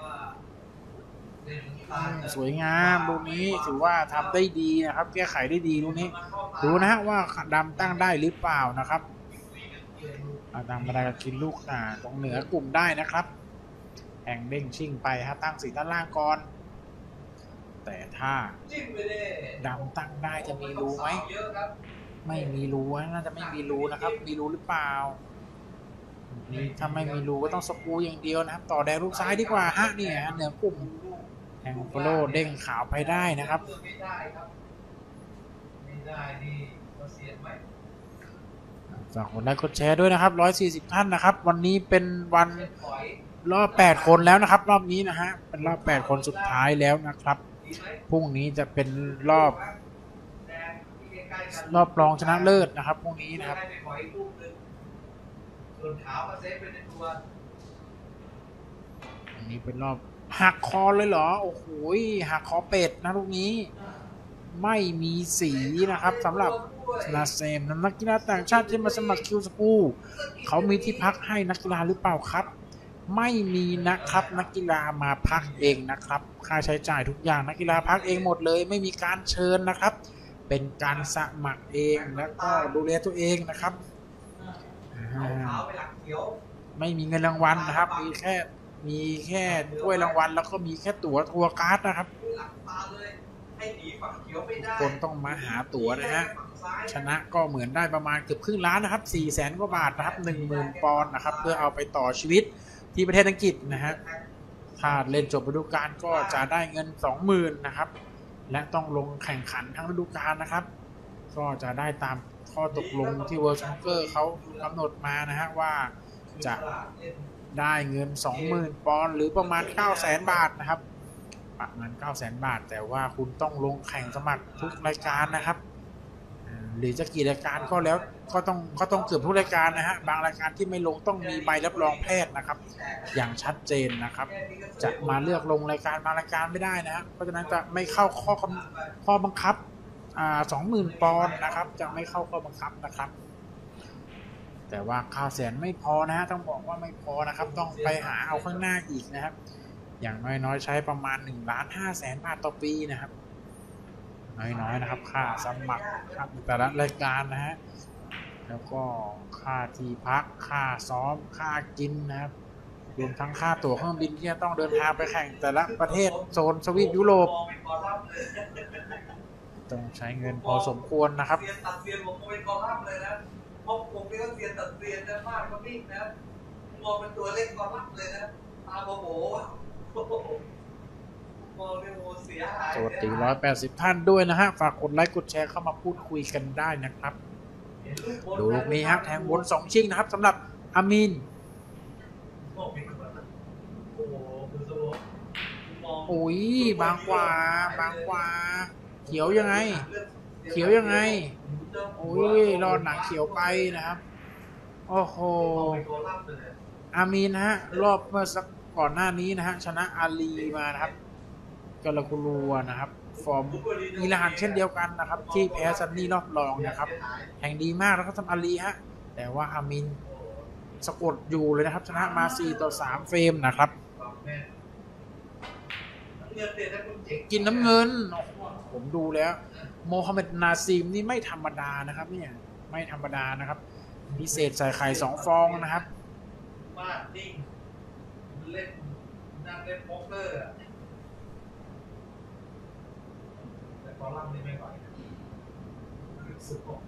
สวยงามลูกนี้ถือว่าทำได้ดีนะครับแก้ไขได้ดีลูกนี้ดูนะฮะว่าดำตั้งได้หรือเปล่านะครับดำมาได้ก็กินลูกตรงเหนือกลุ่มได้นะครับแห่งเด้งชิ่งไปฮะตั้งสีด้านล่างก่อนแต่ถ้าดำตั้งได้จะมีรูไหมไม่มีรูน่าจะไม่มีรูนะครับมีรูหรือเปล่านี่ถ้าไม่มีรูก็ต้องสกูอย่างเดียวนะครับต่อแดงลูกซ้ายดีกว่าฮะเนี่ยเหนือกลุ่มแองโกโลเด้งขาวไปได้นะครับฝากกดไลค์กดแชร์ด้วยนะครับ140ท่านนะครับวันนี้เป็นวันรอบ8คนแล้วนะครับรอบนี้นะฮะเป็นรอบ8คนสุดท้ายแล้วนะครับพรุ่งนี้จะเป็นรอบรองชนะเลิศนะครับพรุ่งนี้นะครับอันนี้เป็นรอบหักคอเลยเหรอโอ้โหหักคอเป็ดนะลูกนี้ไม่มีสีนะครับสำหรับนาเซมนักกีฬาต่างชาติที่มาสมัครคิวสกูเขามีที่พักให้นักกีฬาหรือเปล่าครับไม่มีนะครับนักกีฬามาพักเองนะครับค่าใช้จ่ายทุกอย่างนักกีฬาพักเองหมดเลยไม่มีการเชิญนะครับเป็นการสมัครเองแล้วก็ดูแลตัวเองนะครับไม่มีเงินรางวัลนะครับมีแค่ถ้วยรางวัลแล้วก็มีแค่ตั๋วทัวร์การ์ดนะครับให้หนีฝั่งเขียวไม่ได้คนต้องมาหาตั๋วนะฮะชนะก็เหมือนได้ประมาณเกือบครึ่งล้านนะครับ400,000 กว่าบาทนะครับ 10,000 ปอนด์นะครับเพื่อเอาไปต่อชีวิตที่ประเทศอังกฤษนะฮะถ้าเล่นจบฤดูกาลก็จะได้เงิน 20,000 นะครับและต้องลงแข่งขันทั้งฤดูกาลนะครับก็จะได้ตามข้อตกลงที่ World Snooker เขากำหนดมานะฮะว่าจะได้เงิน 20,000 ปอนด์หรือประมาณ 900,000 บาทนะครับประมาณ 900,000 บาทแต่ว่าคุณต้องลงแข่งสมัครทุกรายการนะครับหรือจะกี่รายการก็แล้วก็ต้องเกือบทุกรายการนะฮะบางรายการที่ไม่ลงต้องมีใบรับรองแพทย์นะครับอย่างชัดเจนนะครับจะมาเลือกลงรายการบางรายการไม่ได้นะฮะเพราะฉะนั้นจะไม่เข้าข้อบังคับ20,000 ปอนด์นะครับจะไม่เข้าข้อบังคับนะครับแต่ว่า900,000ไม่พอนะฮะต้องบอกว่าไม่พอนะครับต้องไปหาเอาข้างหน้าอีกนะครับอย่างน้อยๆใช้ประมาณ 1,500,000 บาทต่อปีนะครับน้อยๆนะครับค่าสมัครครับแต่ละรายการนะฮะแล้วก็ค่าที่พักค่าซ้อมค่ากินนะครับรวมทั้งค่าตั๋วเครื่องบินที่จะต้องเดินทางไปแข่งแต่ละประเทศโซนสวีทยุโรปต้องใช้เงินพอสมควรนะครับเซียนตัดเซียนผมเป็นกอลัมน์เลยนะเพราะผมนี่ก็เซียนตัดเซียนนะมากก็นิ่งนะมองเป็นตัวเล็กกอลัมน์เลยนะตาโบโบมองเป็นโมเสียหายสวัสดี180 ท่านด้วยนะฮะฝากกดไลค์กดแชร์เข้ามาพูดคุยกันได้นะครับดูลูกนี้ฮะแทงบน2 ชิงนะครับสำหรับอามีนโอ้ยบางกว่าเขียวยังไงโอ้ยรอดหนังเขียวไปนะครับโอ้โหอามีนนะฮะรอบเมื่อสักก่อนหน้านี้นะฮะชนะอาลีมานะครับกาลากุลัวนะครับฟอร์มอิหร่านเช่นเดียวกันนะครับที่แพ้ซันนี่รอบรองนะครับแข่งดีมากแล้วก็ทำอาลีฮะแต่ว่าอามีนสะกดอยู่เลยนะครับชนะมา4-3 เฟรมนะครับกินน้ำเงินผมดูแล้วโมฮัมเหม็ดนาซีมนี่ไม่ธรรมดานะครับเนี่ยไม่ธรรมดานะครับพิเศษใส่ไข่2 ฟองนะครับมากนิ่งเล่นนั่งเล่นโป๊กเกอร์แต่กอลัมน์นี่ไม่ไหวรู้สึกว่า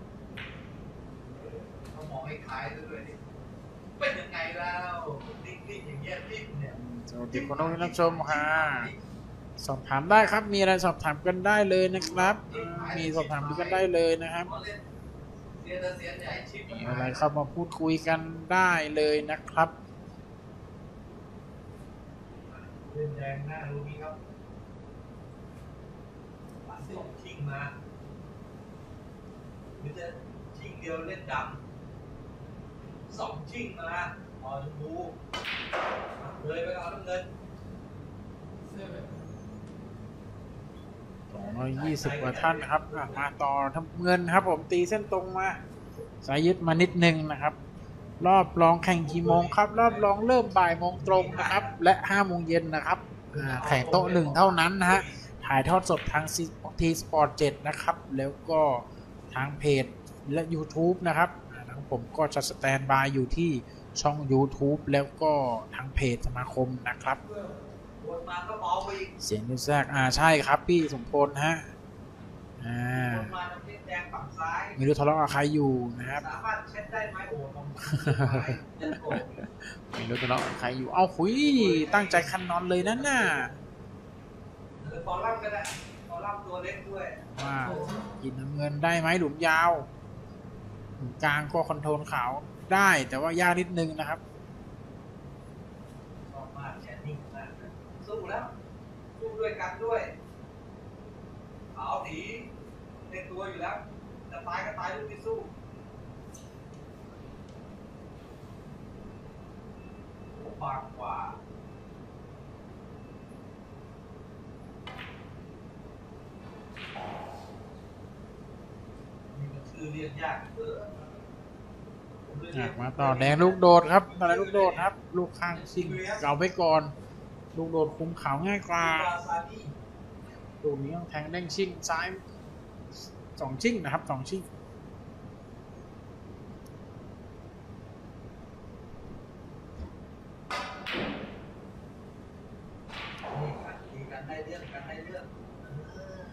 เขามองให้คล้ายด้วยดิเป็นยังไงแล้วนิ่งๆอย่างเงี้ยนิ่งเนี่ยสวัสดีคุณผู้ชมค่ะสอบถามได้ครับมีอะไรสอบถามกันได้เลยนะครับมีสอบถามกันได้เลยนะครับมีอะไรเข้ามาพูดคุยกันได้เลยนะครับเล่นแดงหน้าลูกนี้ครับปัดส่งชิงมาหรือจะชิงเดียวเล่นดำ2 ชิงมาพอชมพูเลยไปเอาน้ำเงิน 220 กว่าท่านนะครับมาต่อทำเงินครับผมตีเส้นตรงมาสายยึดมานิดนึงนะครับรอบรองแข่งกี่โมงครับรอบรองเริ่มบ่ายโมงตรงนะครับและ5 โมงเย็นนะครับแข่งโต๊ะ1เท่านั้นนะฮะถ่ายทอดสดทางทีสปอร์ต7นะครับแล้วก็ทางเพจและ YouTube นะครับทางผมก็จะสแตนบายอยู่ที่ช่อง YouTube แล้วก็ทางเพจสมาคมนะครับเสียงแทรกใช่ครับพี่สมพลฮะไม่รู้ทะเลาะกับใครอยู่นะครับไม่รู้ทะเลาะกับใครอยู่เอาคุยตั้งใจคันนอนเลยนั่นน่ะคอลัมน์ก็ได้คอลัมน์ตัวเล็กด้วยว่ากินน้ำเงินได้ไหมหลุมยาวหลุมกลางก็คอนโทรลขาวได้แต่ว่ายากนิดนึงนะครับชอบมากแค่นิ่งมากสู้แล้วสู้ด้วยกันด้วยขาวหนีในตัวอยู่แล้วจะตายก็ตายลูกที่สู้บางกว่านี่มันชื่อเรียกยากมาต่อแดงลูกโดดครับตอนนี้ลูกโดดครับลูกข้างชิงเก่าไปก่อนลูกโดดคุมขาวง่ายกว่าลูกนี้ต้องแทงเด้งชิงซ้าย2 ชิงนะครับ2 ชิงกันได้เรื่อง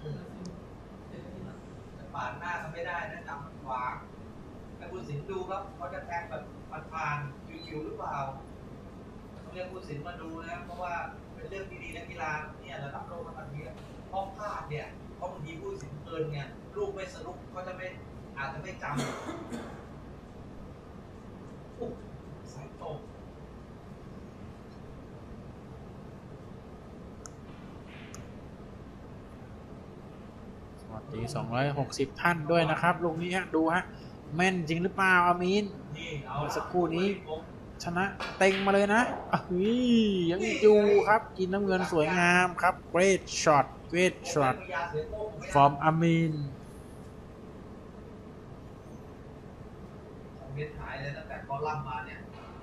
ปาดหน้ากันไม่ได้นะจับมันขวางให้ผู้สินดูครับเขาจะแทงแบบผ่านคิวๆหรือเปล่าต้องเรียกผู้สินมาดูนะเพราะว่าเป็นเรื่องที่ดีนักกีฬาเนี่ยระดับโลกระดับนี้ห้องพลาดเนี่ยเพราะบางทีผู้สินเกินเนี่ยลูกไม่สนุกเขาจะไม่อาจจะไม่จำสายตกสวัสดี260 ท่านด้วยนะครับลูกนี้ฮะดูฮะแม่นจริงหรือเปล่าอามีนเมื่อสักครู่นี้ชนะเต็งมาเลยนะยังอยู่ครับกินน้ำเงินสวยงามครับ great shot from อามีนเม็ดหายเลยตั้งแต่กอลัมน์มาเนี่ย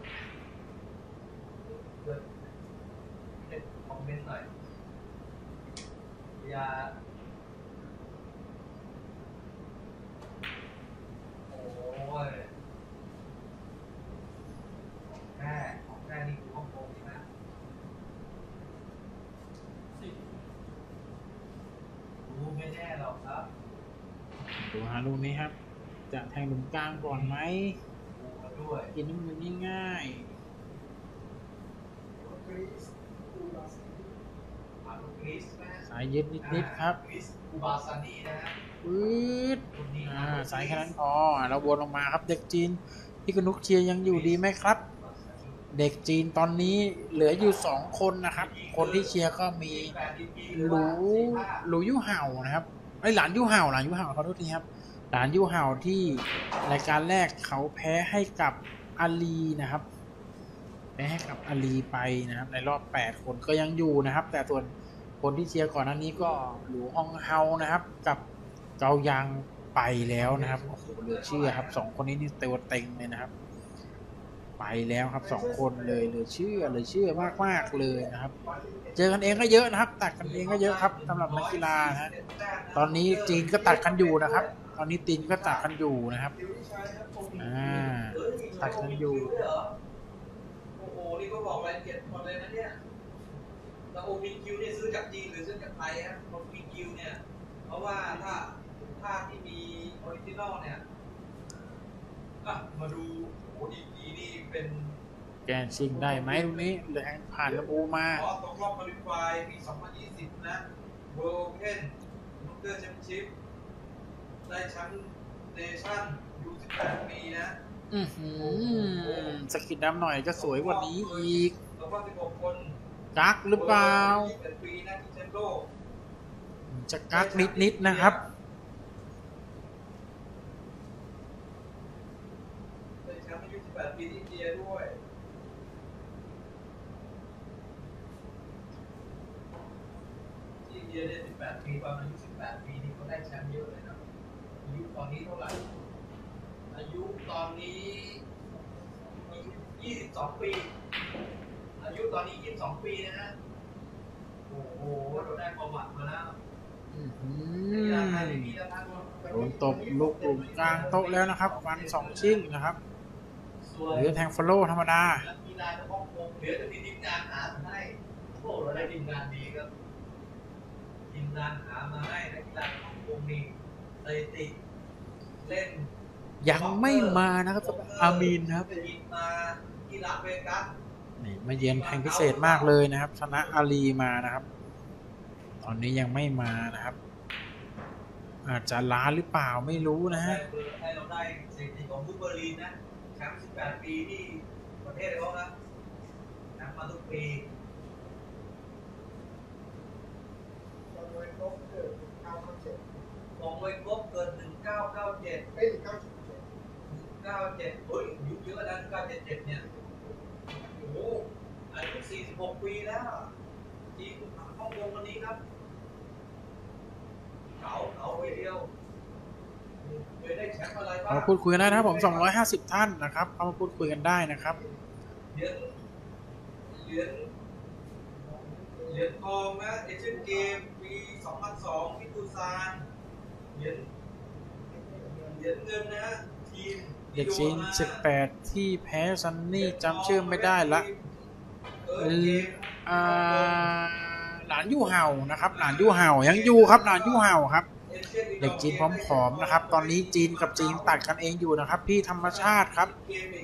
คอมเมนต์หน่อยอย่าโอ้ยของแค่นี่คือฮ่องกงนะรู้ไม่แน่หรอกครับดูฮะลูกนี้ครับจะแทงหลุมกลางก่อนไหมดูมาด้วยกินน้ำเงินง่าย ๆสายยึดนิดๆครับอูบาซานีนะฮะปื๊ดสายแค่นั้นพอเราวนลงมาครับเด็กจีนพี่กนุกเชียร์ยังอยู่ดีไหมครับ เด็กจีนตอนนี้เหลืออยู่2 คนนะครับคนที่เชียร์ก็มีหลูยู่เห่านะครับหลานยู่เห่าขอโทษทีครับหลานยู่เห่าที่รายการแรกเขาแพ้ให้กับอาลีนะครับแพ้ให้กับอาลีไปนะครับในรอบ8 คนก็ยังอยู่นะครับแต่ส่วนคนที่เชียร์ก่อนหน้านี้ก็หลูฮองเฮานะครับกับเกายังไปแล้วนะครับโอ้โหเหลือเชื่อครับ2 คนนี้นี่ตัวเต็งเลยนะครับไปแล้วครับ2 คนเลยเหลือเชื่อมากๆเลยนะครับเจอกันเองก็เยอะนะครับตัดกันเองก็เยอะครับสำหรับนักกีฬานะฮะตอนนี้จีนก็ตัดกันอยู่นะครับตอนนี้จีนก็ตัดกันอยู่นะครับตัดกันอยู่โอ้โหนี่ก็บอกรายละเอียดหมดเลยนะเนี่ยแล้วโอมินคิวเนี่ยซื้อจากจีนหรือซื้อจากไทยฮะโอมินคิวเนี่ยเพราะว่าถ้าที่มีออริจินอลเนี่ยมาดูโอ้ดีนี่เป็นแกนชิงได้ไหมตรงนี้เหลือผ่านระบูมาตกรอบคอลิฟายปี 2020 นะ World Open นุกเกอร์แชมเปี้ยนชิพได้แชมป์เนชั่นU18 ปีนะสกิดดำหน่อยจะสวยกว่านี้อีกตกรอบ16 คนกักหรือเปล่า 21 ปีนะที่แชมป์โลกจะกักนิดนะครับได้แชมป์U18 ปีที่อินเดียด้วยที่อินเดียได้18 ปีตอนอายุ18 ปีนี่เขาได้แชมป์เยอะเลยนะอายุตอนนี้เท่าไหร่อายุตอนนี้22 ปีอายุตอนนี้22 ปีนะฮะโอ้โหเราได้ประวัติมาแล้วโดนตบลูกกลุ่มกลางโต๊ะแล้วนะครับวัน2 ชิ่งนะครับหรือแทงฟอลโล่ธรรมดากีฬาในฮ่องกงเดี๋ยวจะมีทีมงานหามาให้โอ้เราได้ทีมงานดีครับทีมงานหามาให้นักกีฬาในฮ่องกงนี่สถิติเล่นยังไม่มานะครับอามีนครับมาที่ลาสเวกัสนี่มาเยือนแทงพิเศษมากเลยนะครับชนะอาลีมานะครับตอนนี้ยังไม่มานะครับอาจจะล้าหรือเปล่าไม่รู้นะฮะให้เราได้สถิติของบูเบอร์ลีนนะแชมป์18 ปีที่ประเทศเขาครับแชมป์มาทุกปีของเวกบเกิด 1997เอ้ย1997เฮ้ยอายุเยอะแล้ว1977เนี่ยโอ้โหอายุ46 ปีแล้วจีนฮ่องกงวันนี้ครับเอาไปเดียวเคยได้แชมป์อะไรบ้างมาพูดคุยกันได้นะครับผม250 ท่านนะครับเข้ามาพูดคุยกันได้นะครับเหรียญทองนะเอเชียนเกมปี 2002 ที่ปูซานเหรียญเงินนะทีมเด็กจีน18ที่แพ้ซันนี่จำชื่อไม่ได้ละหลานยู่เห่านะครับหลานยู่เห่ายังอยู่ครับหลานยู่เห่าครับเด็กจีนพร้อมๆนะครับตอนนี้จีนกับจีนตัดกันเองอยู่นะครับพี่ธรรมชาติครับ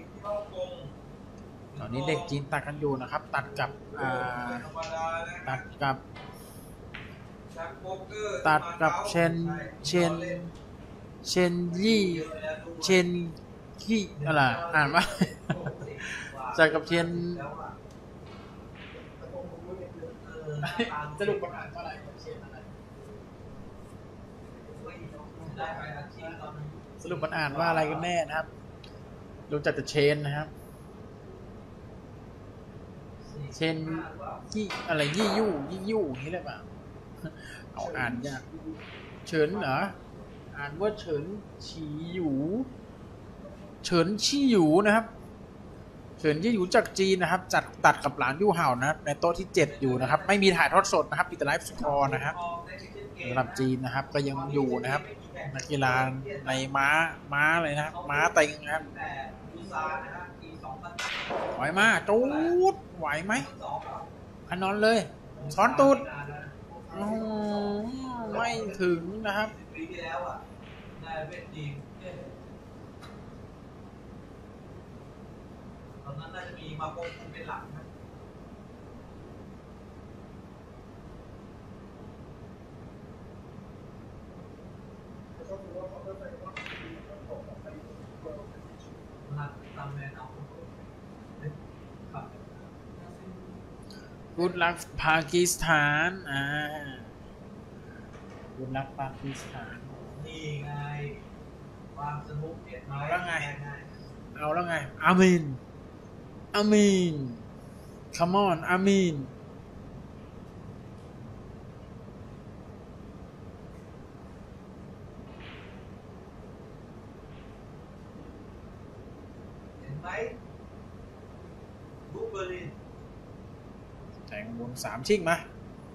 ตอนนี้เด็กจีนตัดกันอยู่นะครับตัดกับตัดกับเชนยี่เชนขี้อะไรอ่านว่าตัดกับเชนสรุปมันอ่านว่าอะไรเชนอะไรสรุปมันอ่านว่าอะไรกันแน่นะครับรู้จักแต่เชนนะครับเชนยี่อะไรยี่ยู่นี่แหละป่ะเอาอ่านยากเฉินเหรออ่านว่าเฉินฉีหยูเฉินชี่หยูนะครับเฉินยี่หยูจากจีนนะครับตัดกับหลานยู่เห่านะครับในโต๊ะที่7อยู่นะครับไม่มีถ่ายทอดสดนะครับมีแต่ไลฟ์สกอร์นะครับสำหรับจีนนะครับก็ยังอยู่นะครับนักกีฬาในม้าเลยนะครับม้าเต็งนะครับไหวมาตูดไหวไหมพนอนเลยช้อนตูดไม่ถึงนะครับตอนนั้นน่าจะมีมาโกงเป็นหลักนะกุดลักปากีสถานกุดลักปากีสถานนี่ไงความสนุกเห็นไหมแล้วไงเอาแล้วไงอามีน come on อามีนเห็นไหมลูกเบอร์ลินแทงบน3ชิ่งมา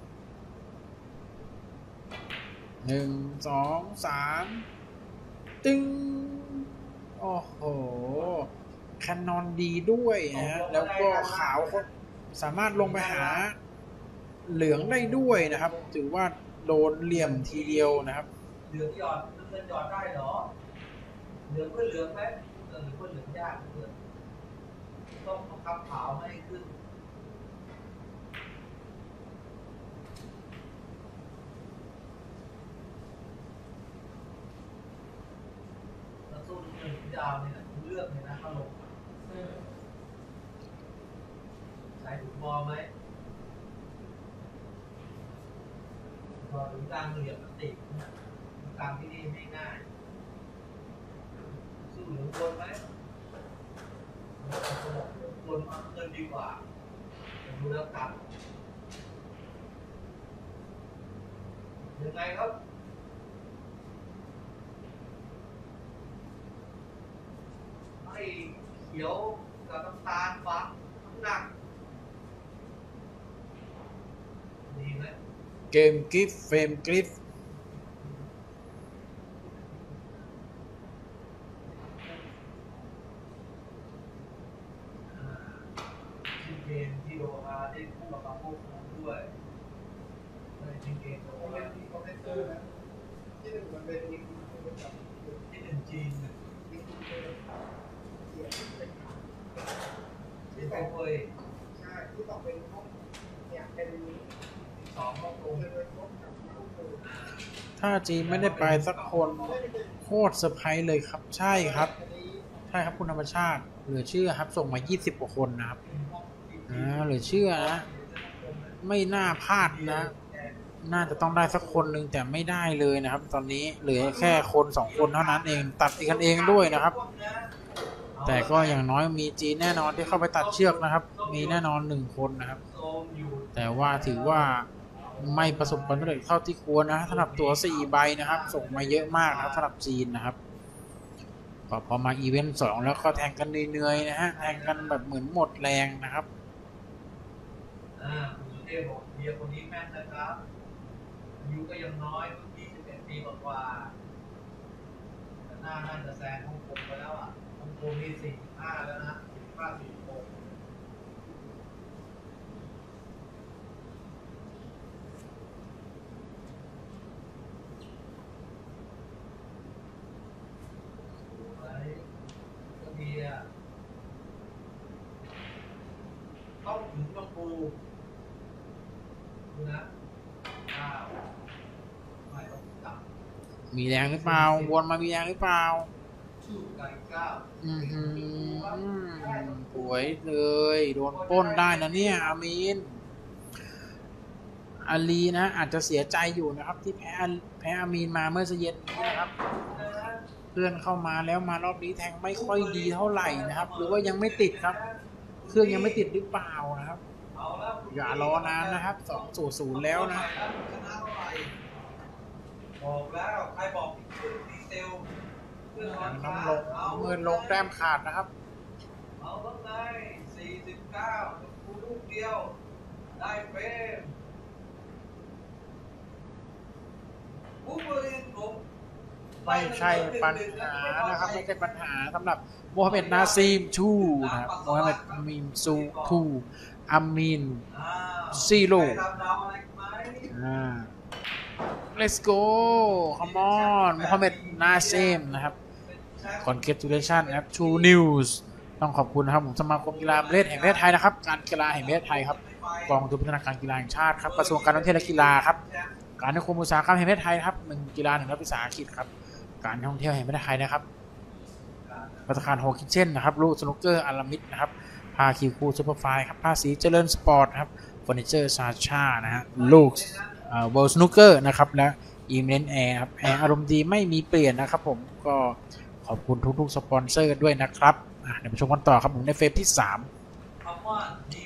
1 2 3ตึ้งโอ้โหแคนนอนดีด้วยนะฮะแล้วก็ขาวสามารถลงไปหาเหลืองได้ด้วยนะครับถือว่าโดนเหลี่ยมทีเดียวนะครับเหลืองหยอดเงินหยอดได้เหรอเหลืองก็เหลืองไหมหรือว่าเหลืองยากเหลืองต้องบังคับขาวให้ขึ้นแล้วสู้หนึ่งดาวเนี่ยเลือกเลยนะเขาลงใช้ถุงบอลไหมบอลถึงกลางเหลี่ยมติดนะกลางที่นี่ไม่ง่ายสู้เหลืองบนไหมบนมาเกินดีกว่าดูแล้วกันยังไงครับให้เขียวกับน้ำตาลฟ้าน้ำหนักดีไหมเกมกิฟเฟมกริฟเกมที่โดมาได้คู่กับพวกนู้นด้วยในเกมโดมาที่เขาไม่ซื้อนะที่หนึ่งมันเป็นที่หนึ่งจีนที่เป็นเคยใช่ที่ต่อเป็นห้องเนี่ยเป็น2ห้องตรงถ้าจีนไม่ได้ไปสักคนโคตรเซอร์ไพรส์เลยครับใช่ครับคุณธรรมชาติเหลือเชื่อครับส่งมา20 กว่าคนนะครับเหลือเชื่อนะไม่น่าพลาดนะน่าจะต้องได้สักคนหนึ่งแต่ไม่ได้เลยนะครับตอนนี้เหลือแค่คน2 คนเท่านั้นเองตัดกันเองด้วยนะครับแต่ก็อย่างน้อยมีจีนแน่นอนที่เข้าไปตัดเชือกนะครับมีแน่นอน1 คนนะครับแต่ว่าถือว่าไม่ประสบความสำเร็จเท่าที่ควรนะสำหรับตัว4 ใบนะครับส่งมาเยอะมากนะครับสำหรับจีนนะครับพอมาอีเวนต์2แล้วก็แทงกันเหนื่อยๆนะฮะแทงกันแบบเหมือนหมดแรงนะครับคุณสุเทพบอกเบียร์คนนี้แม่นนะครับอายุก็ยังน้อยเพิ่ง21 ปีกว่าแต่น่าจะแซงฮ่องกงไปแล้วอ่ะฮ่องกงนี่45แล้วนะ45 46 มีแรงหรือเปล่าวนมามีแรงหรือเปล่ากันก้าวหืสวยเลยโดนปล้นได้นะเนี่ยอามีนอาลีนะอาจจะเสียใจอยู่นะครับที่แพ้อามีนมาเมื่อเย็นนี้นะครับเพื่อนเข้ามาแล้วมารอบนี้แทงไม่ค่อยดีเท่าไหร่นะครับ หรือว่ายังไม่ติดครับ เครื่องยังไม่ติดหรือเปล่านะครับอย่ารอนานนะครับ2-0แล้วนะบอกแล้วใครบอกดีเซลน้ำลงเงินลงแต้มขาดนะครับเอาตั้งไง49กูลูกเดียวได้เฟรมผู้บริหารไม่ใช่ปัญหานะครับไม่ใช่ปัญหาสำหรับโมฮัมเหม็ดนาซีมชูนะครับโมฮัมเหม็ดมีมซูทูอามีนซีโร่let's go come on โมฮัมเหม็ดนาซีมนะครับ congratulation นะครับ True News ต้องขอบคุณนะครับผมสมาคมกีฬาประเภทแห่งประเทศไทยนะครับการกีฬาแห่งประเทศไทยครับกองทุนพัฒนาการกีฬาแห่งชาติครับกระทรวงการท่องเที่ยวและกีฬาครับการนิคมอุตสาหกรรมแห่งประเทศไทยครับ1กีฬา1รัฐวิสาหกิจครับการท่องเที่ยวแห่งประเทศไทยนะครับธนาคารโฮคิเช่นนะครับลูกสนุกเกอร์อารามิดนะครับพาคิวคูซูเปอร์ไฟครับผ้าสีเจริญสปอร์ตครับเฟอร์นิเจอร์ซาชานะฮะลูกเวิลด์สนุกเกอร์นะครับและอีเมนแอร์ครับแอร์อารมณ์ดีไม่มีเปลี่ยนนะครับผมก็ขอบคุณทุกๆสปอนเซอร์ด้วยนะครับเดี๋ยวไปชมกันต่อครับผมในเฟสที่3 คำว่าดี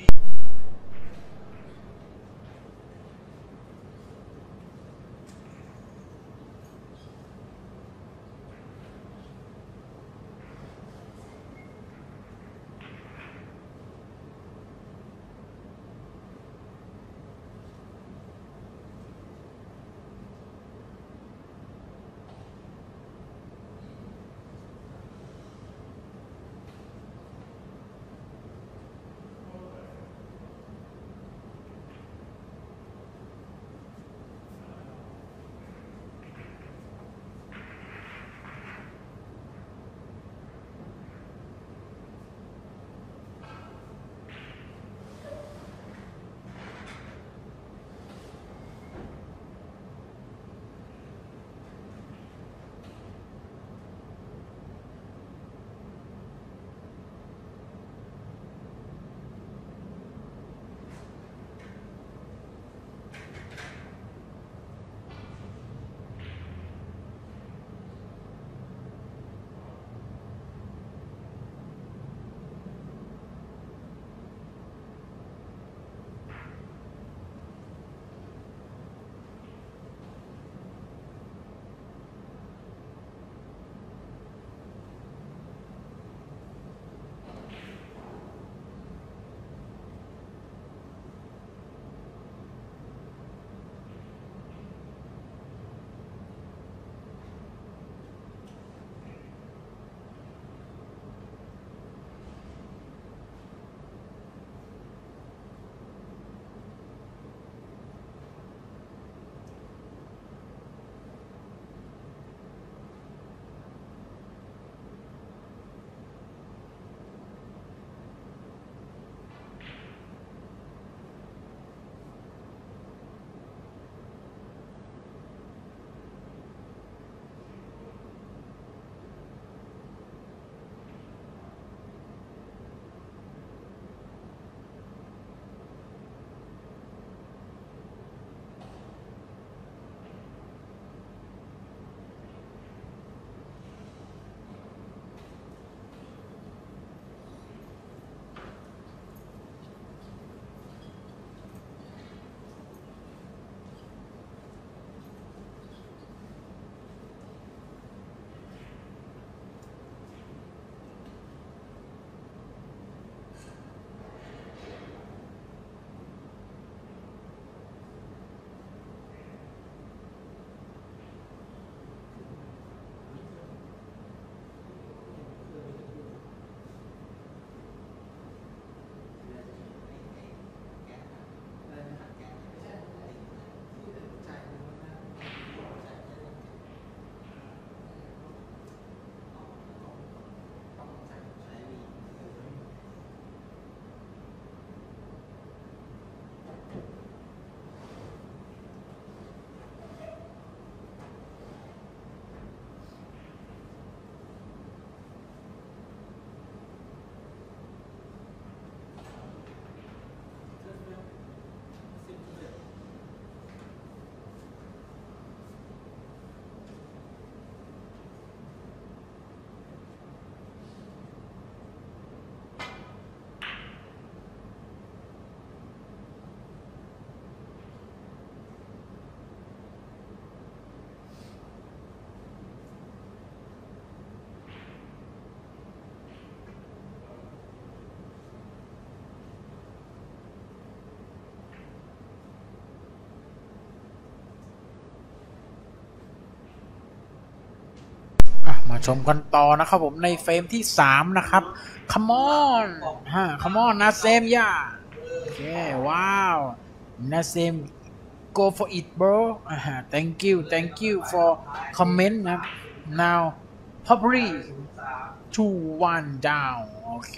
มาชมกันต่อนะครับผมในเฟรมที่3นะครับ come on come on นาเซมย่าโอเคว้าวนาเซม go for it bro thank you for comment นะครับ now Popri 2-1 down โอเค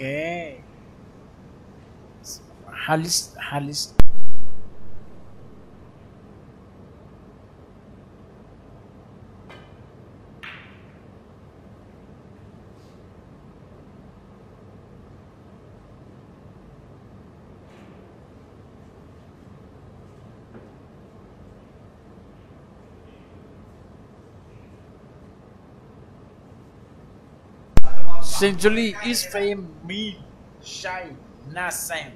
Harris Century is fame me Shai Nasem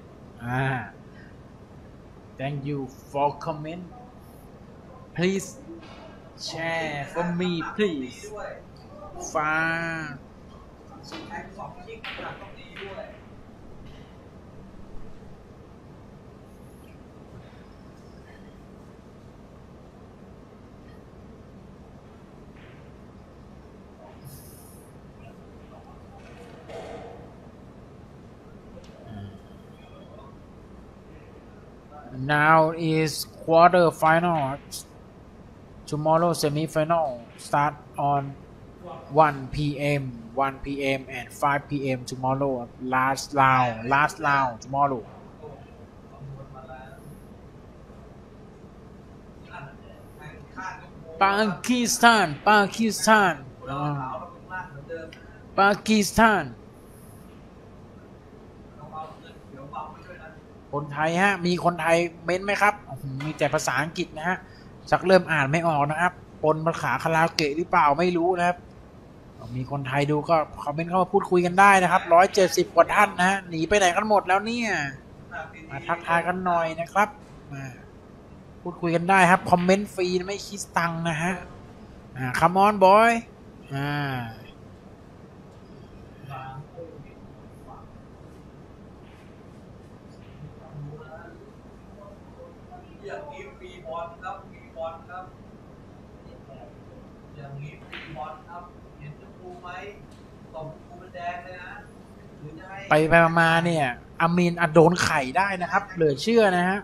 thank you for comment please share for me please ฟ้า Now is quarter final. Tomorrow semi-final start on 1 p.m. and 5 p.m. tomorrow. Last round tomorrow. Pakistan คนไทยฮะมีคนไทยเม้นไหมครับมีแต่ภาษาอังกฤษนะฮะชักเริ่มอ่านไม่ออกนะครับปนภาษาคาราโอเกะหรือเปล่าไม่รู้นะครับมีคนไทยดูก็คอมเมนต์เข้ามาพูดคุยกันได้นะครับ170กว่าท่านนะฮะหนีไปไหนกันหมดแล้วเนี่ยมาทักทายกันหน่อยนะครับมาพูดคุยกันได้ครับคอมเมนต์ฟรีไม่คิดตังค์นะฮะcome on boy อย่างนี้ฟรีบอลครับฟรีบอลครับอย่างนี้ฟรีบอลครับเห็นชมพูไหมส่งชมพูเป็นแดงเลยนะหรือจะให้ไปมาเนี่ยอามีนโดนไข่ได้นะครับเหลือเชื่อนะฮะ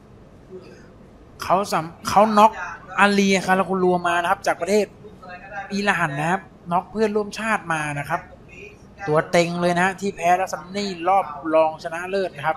เขาน็อกอาลีคาราคุลัวมานะครับจากประเทศอิหร่านนะครับน็อกเพื่อนร่วมชาติมานะครับตัวเต็งเลยนะที่แพ้ลัสซันนี่รอบรองชนะเลิศนะครับ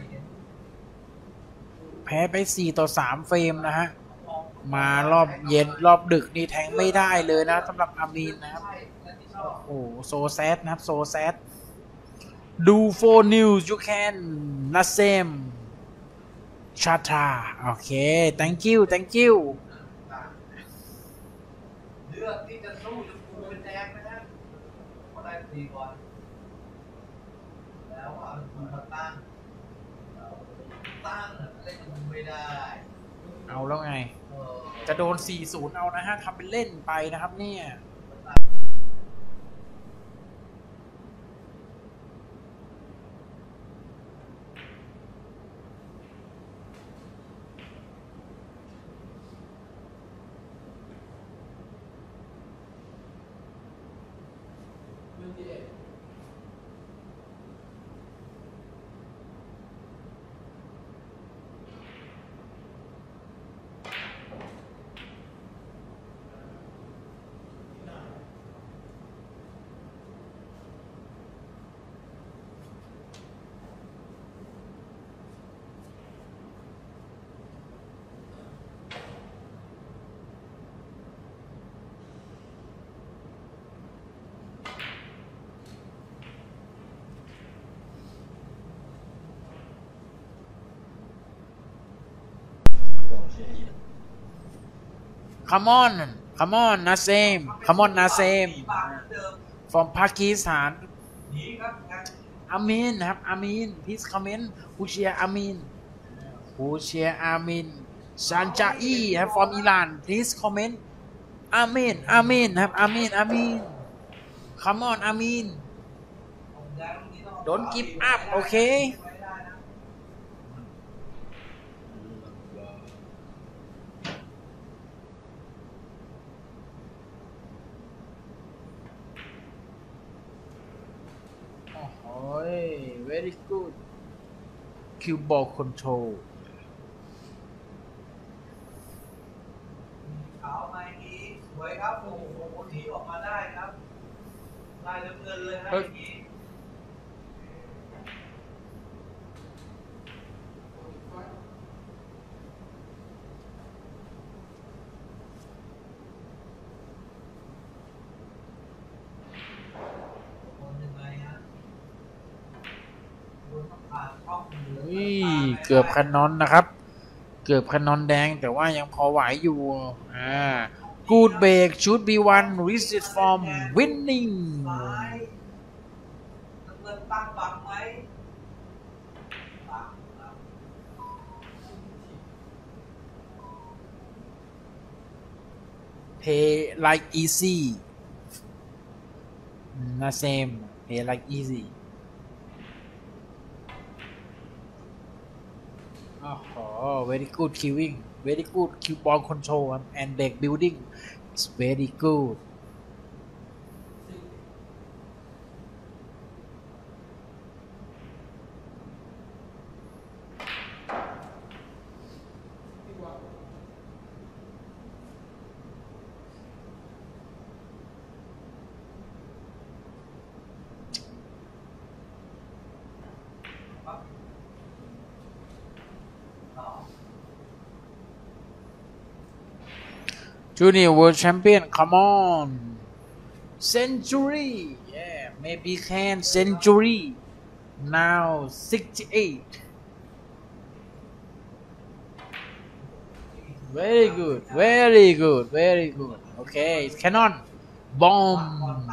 แพ้ไป4-3เฟรมนะฮะมารอบเย็นรอบดึกนี่แทงไม่ได้เลยนะสำหรับอามีนนะครับโอ้โซแซดนะครับโซแซดดู4 news you can Nasem Chata โอเค thank you เลือกที่จะสู้ชมพูเป็นแดงนะก็ได้ฟรีบอลแล้วเอาชมพูมาตั้งเล่นไม่ได้เอาแล้วไงจะโดน4-0เอานะฮะทำเป็นเล่นไปนะครับเนี่ยCome on Nasem from Pakistan อามีนนะครับอามีน please comment who cheer อามีน who cheer อามีนชันจาอีครับ from อิหร่าน please comment อามีนนะครับอามีน come on อามีน don't give up โอเค very good cue ball control ขาวมาอย่างนี้สวยครับโอ้โหหนีออกมาได้ครับได้น้ำเงินเลยนะอย่างนี้เกือบคันนอนนะครับเกือบคันนอนแดงแต่ว่ายังพอไหวอยู่good break should be one receipt from winning ตั้งบังไหม pay like easy not same pay like easy very good queuing very good cue ball control and deck building it's very good Junior World Champion, come on! Century! Yeah, maybe can century. Now 68. Very good, very good, very good. Okay, it's Canon. Bomb.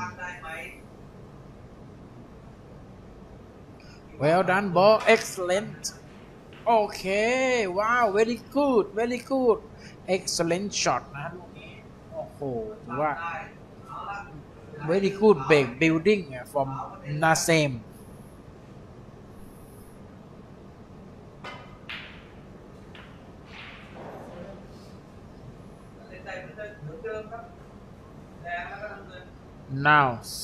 Well done, ball. Excellent. Okay, wow, very good, very good. Excellent shot นะลูกนี้โอ้โหถือว่า very good break building from Nasem now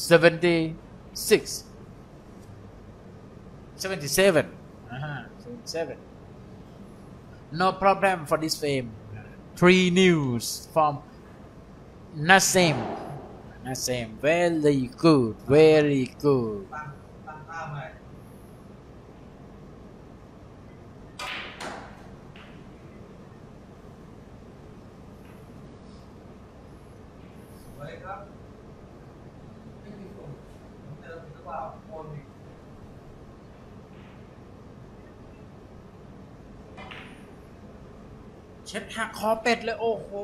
76 77 77 no problem for this frame 3 news from Nasem very good very good เช็ดหักคอเป็ดเลยโอ้โห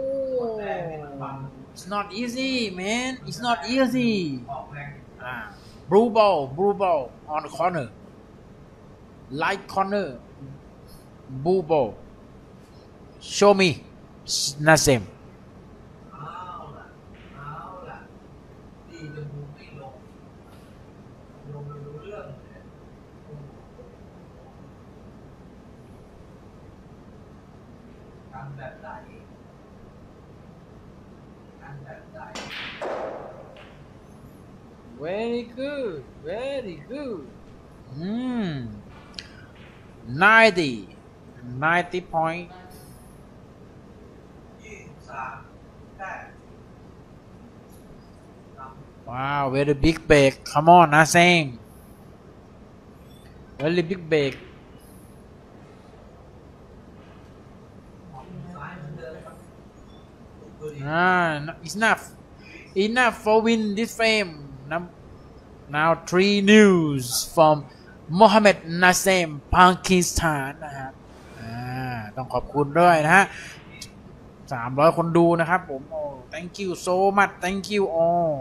it's not easy man it's not easy blue ball on the corner light corner blue ball show me Nasem แบบไหนแบบไหน very good very good 90 point ว้าว very big break come on Nasem very big break it's enough for win this frame now 3 news from Mohammed Nasem Pakistan นะครับต้องขอบคุณด้วยนะฮะ300 คนดูนะครับผม thank you so much thank you all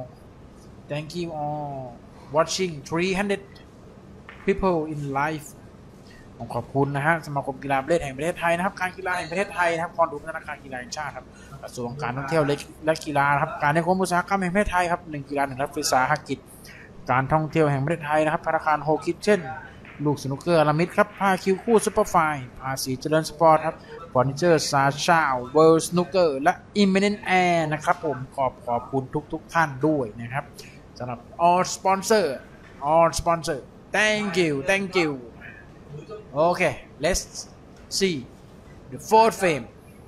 watching 300 people in live ผมขอบคุณนะฮะสมาคมกีฬาประเภทแห่งประเทศไทยนะครับการกีฬาแห่งประเทศไทยนะครับกองทุนธนาคารกีฬาแห่งชาติครับกระทรวงการท่องเที่ยวและกีฬาครับการนิคมอุตสาหกรรมแห่งประเทศไทยครับ1กีฬา1รัฐวิสาหกิจการท่องเที่ยวแห่งประเทศไทยนะครับธนาคารโฮคิทเช่นลูกสนุกเกอร์อารามิดครับผ้าคิวคู่ซุปเปอร์ไฟน์ภาษีเจริญสปอร์ตครับเฟอร์นิเจอร์ซาชาเวิลด์สนุกเกอร์และอิมเมเนนต์แอร์นะครับผมขอบคุณทุกท่านด้วยนะครับสำหรับ all sponsor thank you โอเค let's see the fourth frame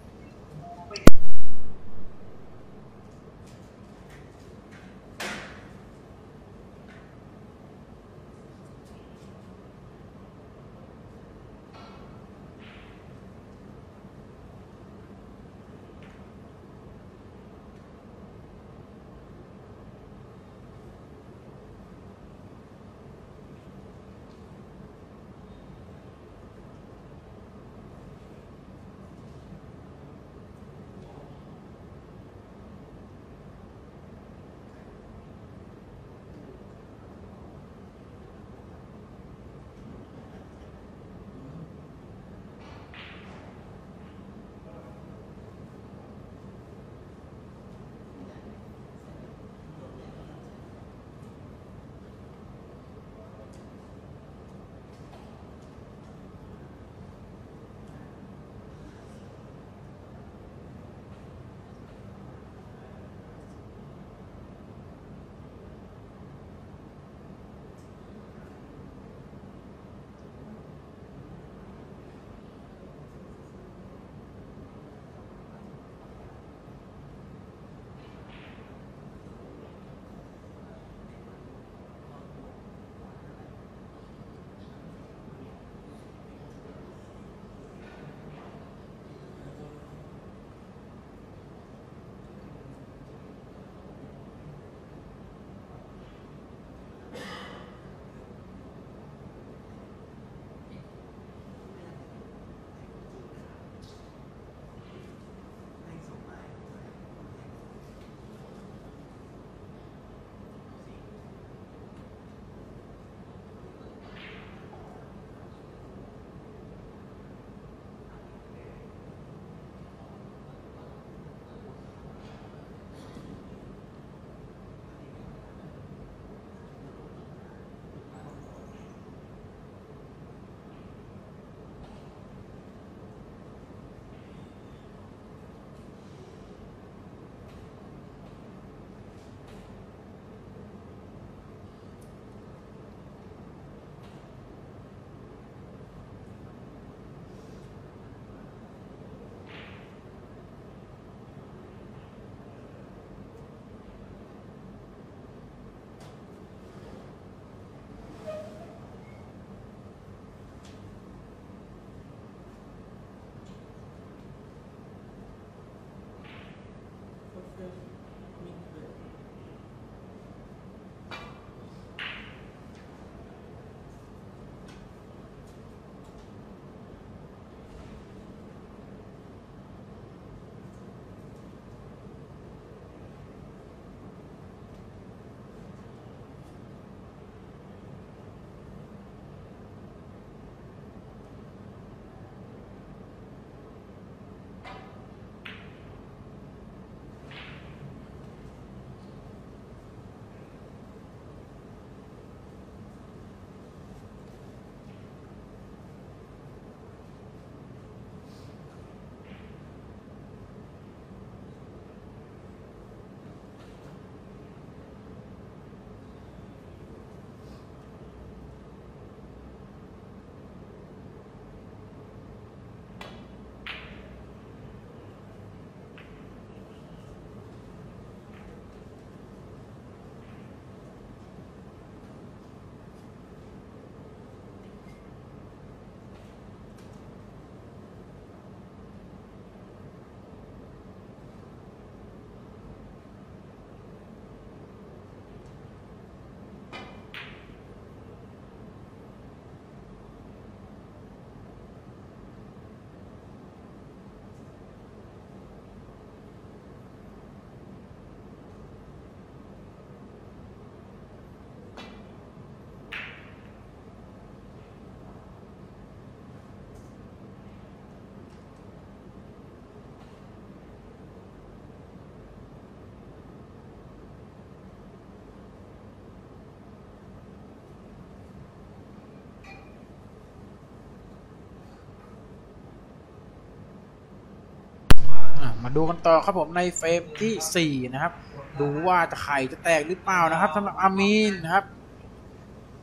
มาดูกันต่อครับผมในเฟรมที่4นะครับดูว่าจะไข่จะแตกหรือเปล่านะครับสำหรับอามีนนะครับ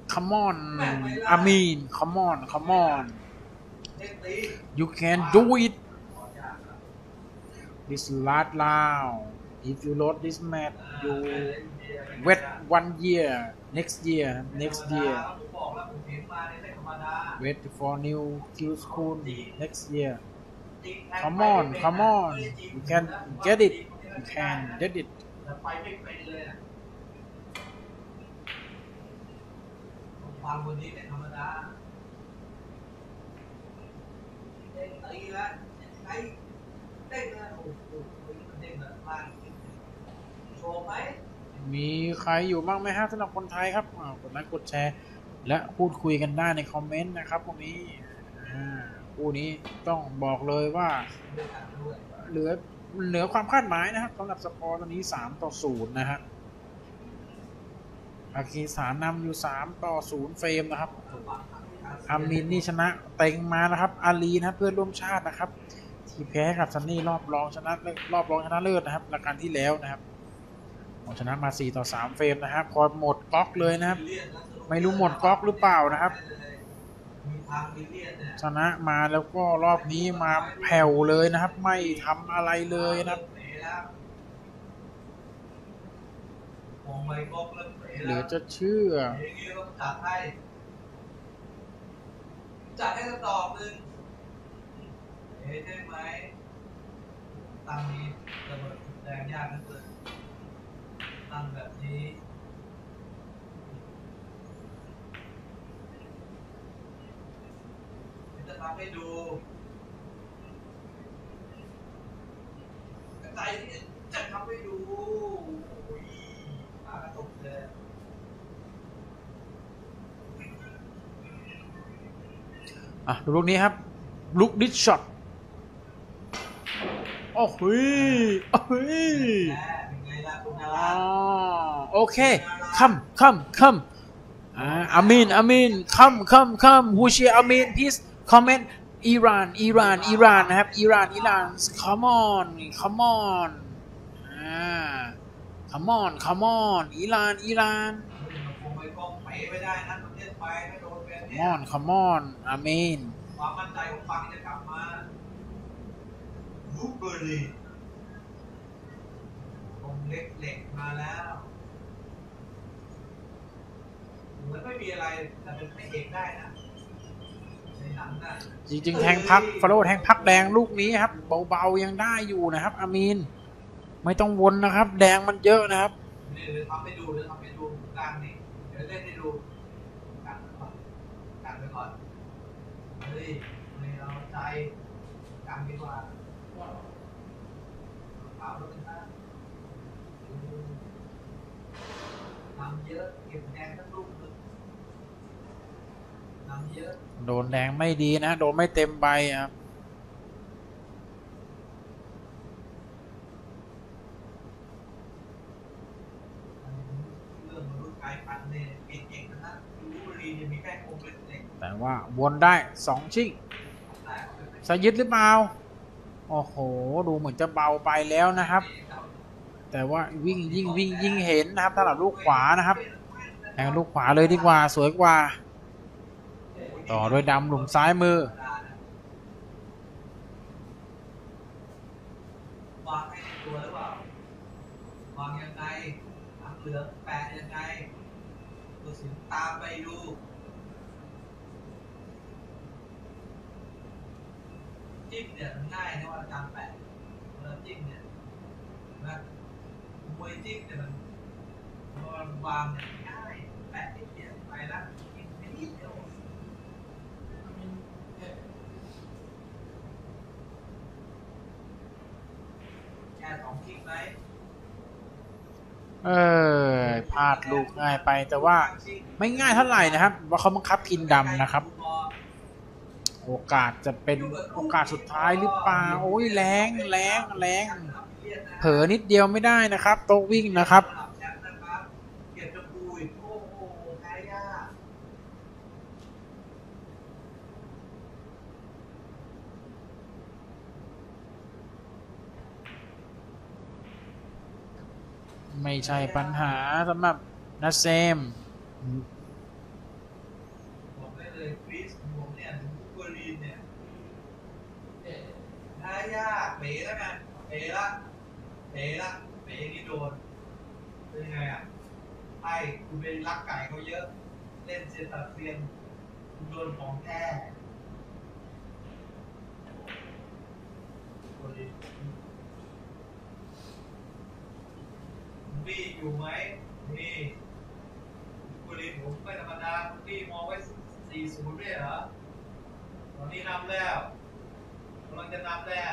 come on อามีน come on come on เด็กตี you can do it this last round if you load this match you wait 1 year next year next year ผมบอกแล้วผมเห็นมาในธรรมดา wait for new skill school next year จริง come on come on you can get it you can get it แต่ไปไม่เป็นเลยอะฟังคนนี้เป็นธรรมดาเด้งตีแล้วไอ้เด้งแล้วโอ้โหเด้งแบบมากโชว์ไหมมีใครอยู่บ้างไหมฮะสำหรับคนไทยครับกดไลค์กดแชร์และพูดคุยกันได้ในคอมเมนต์นะครับพวกนี้คู่นี้ต้องบอกเลยว่าเหลือความคาดหมายนะครับสำหรับสกอร์ตอนนี้3-0นะฮะปากีสถานนำอยู่3-0เฟรมนะครับอามินนี่ชนะเต็งมานะครับอาลีนะครับเพื่อนร่วมชาตินะครับที่แพ้กับซันนี่รอบรองชนะเลิศนะครับรายการที่แล้วนะครับชนะมา4-3เฟรมนะครับพอหมดก๊อกเลยนะครับไม่รู้หมดก๊อกหรือเปล่านะครับชนะมาแล้วก็รอบนี้มาแผ่วเลยนะครับไม่ทำอะไรเลยนะครับเหลือจะเชื่อจัดให้สักดอกหนึ่งใช่ไหมตั้งนี้ระเบิดแรงยากนั่นเลยตั้งแบบนี้จะทำให้ดูกระจายจะทำให้ดูโอ้ยตากระตุกเลยดูลูกนี้ครับลูกดิชช็อตโอ้โหโอเคcomeอามีนcome who cheer อามีน please comment อิหร่านนะครับอิหร่านcome on come onอิหร่าน come on อามีนความมั่นใจของฟังจะกลับมาลูกเบอร์รี่ผมเล็กมาแล้วเหมือนไม่มีอะไรแต่เป็นไม่เอกได้นะในหนังนะจริงๆแทงพักฟาโรห์แทงพักแดงลูกนี้ครับเบาๆยังได้อยู่นะครับอามีนไม่ต้องวนนะครับแดงมันเยอะนะครับนี่เดี๋ยวทำให้ดูกลางนี่เดี๋ยวเล่นให้ดูกลางไปก่อนเฮ้ยไม่เอาใจกลางดีกว่าขาวแล้วเป็นท่าทำเยอะเก็บแดงทั้งลูกเลยทำเยอะโดนแดงไม่ดีนะโดนไม่เต็มใบครับแต่ว่าวนได้2ชิ่งสยึดหรือเปล่าโอ้โหดูเหมือนจะเบาไปแล้วนะครับแต่ว่ายิ่งเห็นนะครับสำหรับลูกขวานะครับแทงลูกขวาเลยดีกว่าสวยกว่าต่อด้วยดำหลุมซ้ายมือวางให้ในตัวหรือเปล่าวางยังไงหางเหลืองแปะยังไงตัวสิงตามไปดูจิ้มเนี่ยมันง่ายนะว่าการแปะเวลาจิ้มเนี่ยนะมวยจิ้มเนี่ยมันวางเนี่ยง่ายแปะนิดเดียวไปแล้วจิ้มนิดเดียวแค่2 คลิกไหมพลาดลูกง่ายไปแต่ว่าไม่ง่ายเท่าไหร่นะครับว่าเขาบังคับพินดำนะครับโอกาสจะเป็นโอกาสสุดท้ายหรือเปล่าโอ้ยแรงเผลอนิดเดียวไม่ได้นะครับโต๊ะวิ่งนะครับไม่ใช่ปัญหาสำหรับนัสเซมยากเป๋แล้วไงเป๋ละเป๋ละเป๋นี่โดนเป็นยังไงอ่ะไอ้คุณไปรักไก่เขาเยอะเล่นเซตัดเซียนคุณโดนของแท้มีอยู่ไหมมีคุณลีผมไม่ธรรมดาคุณลีมองไว้40ด้วยเหรอตอนนี้นำแล้วกำลังจะนำแล้ว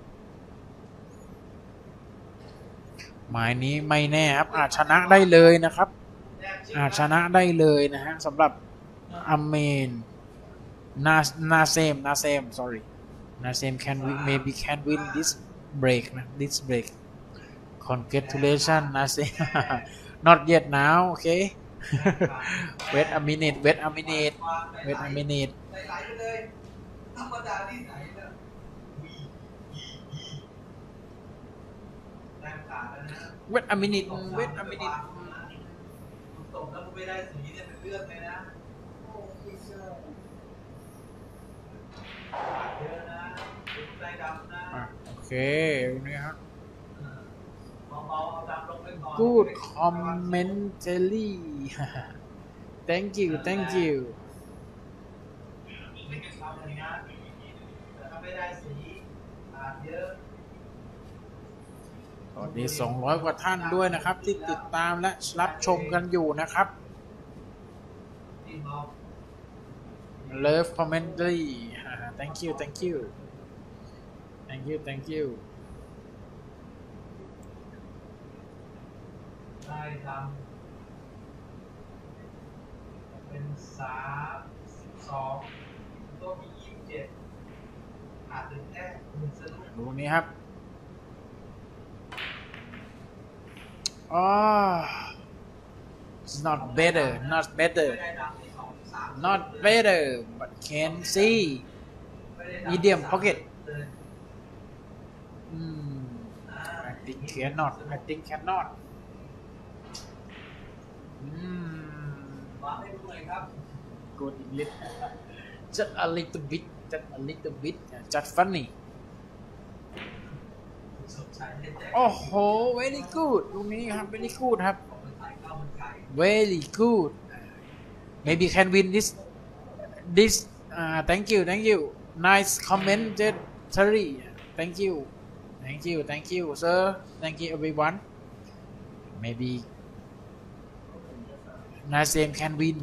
หมายนี้ไม่แน่ครับอาจชนะได้เลยนะครับอาจชนะได้เลยนะฮะสำหรับอาเมนนาเซม sorry นาเซม can win maybe can win this break นะ this break congratulations นาเซม not yet now okay wait a minute wait a minute wait a minute ไหลๆเลยธรรมดาที่ไหนเนี่ยแรงขาดแล้วนะ wait a minute wait a minute ตกแล้วไม่ได้สีเนี่ยเป็นเรื่องเลยนะโอ้ยเจ้าเยอะนะใจดำนะโอเคนี่ครับเบาๆเอาดำลงไปก่อน good commentary thank you thank you ทำอย่างนั้นแต่ถ้าไม่ได้สีขาดเยอะตอนนี้200 กว่าท่านด้วยนะครับที่ติดตามและรับชมกันอยู่นะครับ Love commentary thank you thank you thank you thank you ได้ทำเป็น32ตัวมี27ขาดถึงแค่1สนุกดูนี้ครับit's not better not better not better but can see medium pocket I think cannot I think cannot วางให้ดูหน่อยครับ good English just a little bit just funny โอ้โห very good ตรงนี้ครับ very good ครับ very good maybe can win this thank you nice commentary thank you sir thank you everyone maybe Nassim can win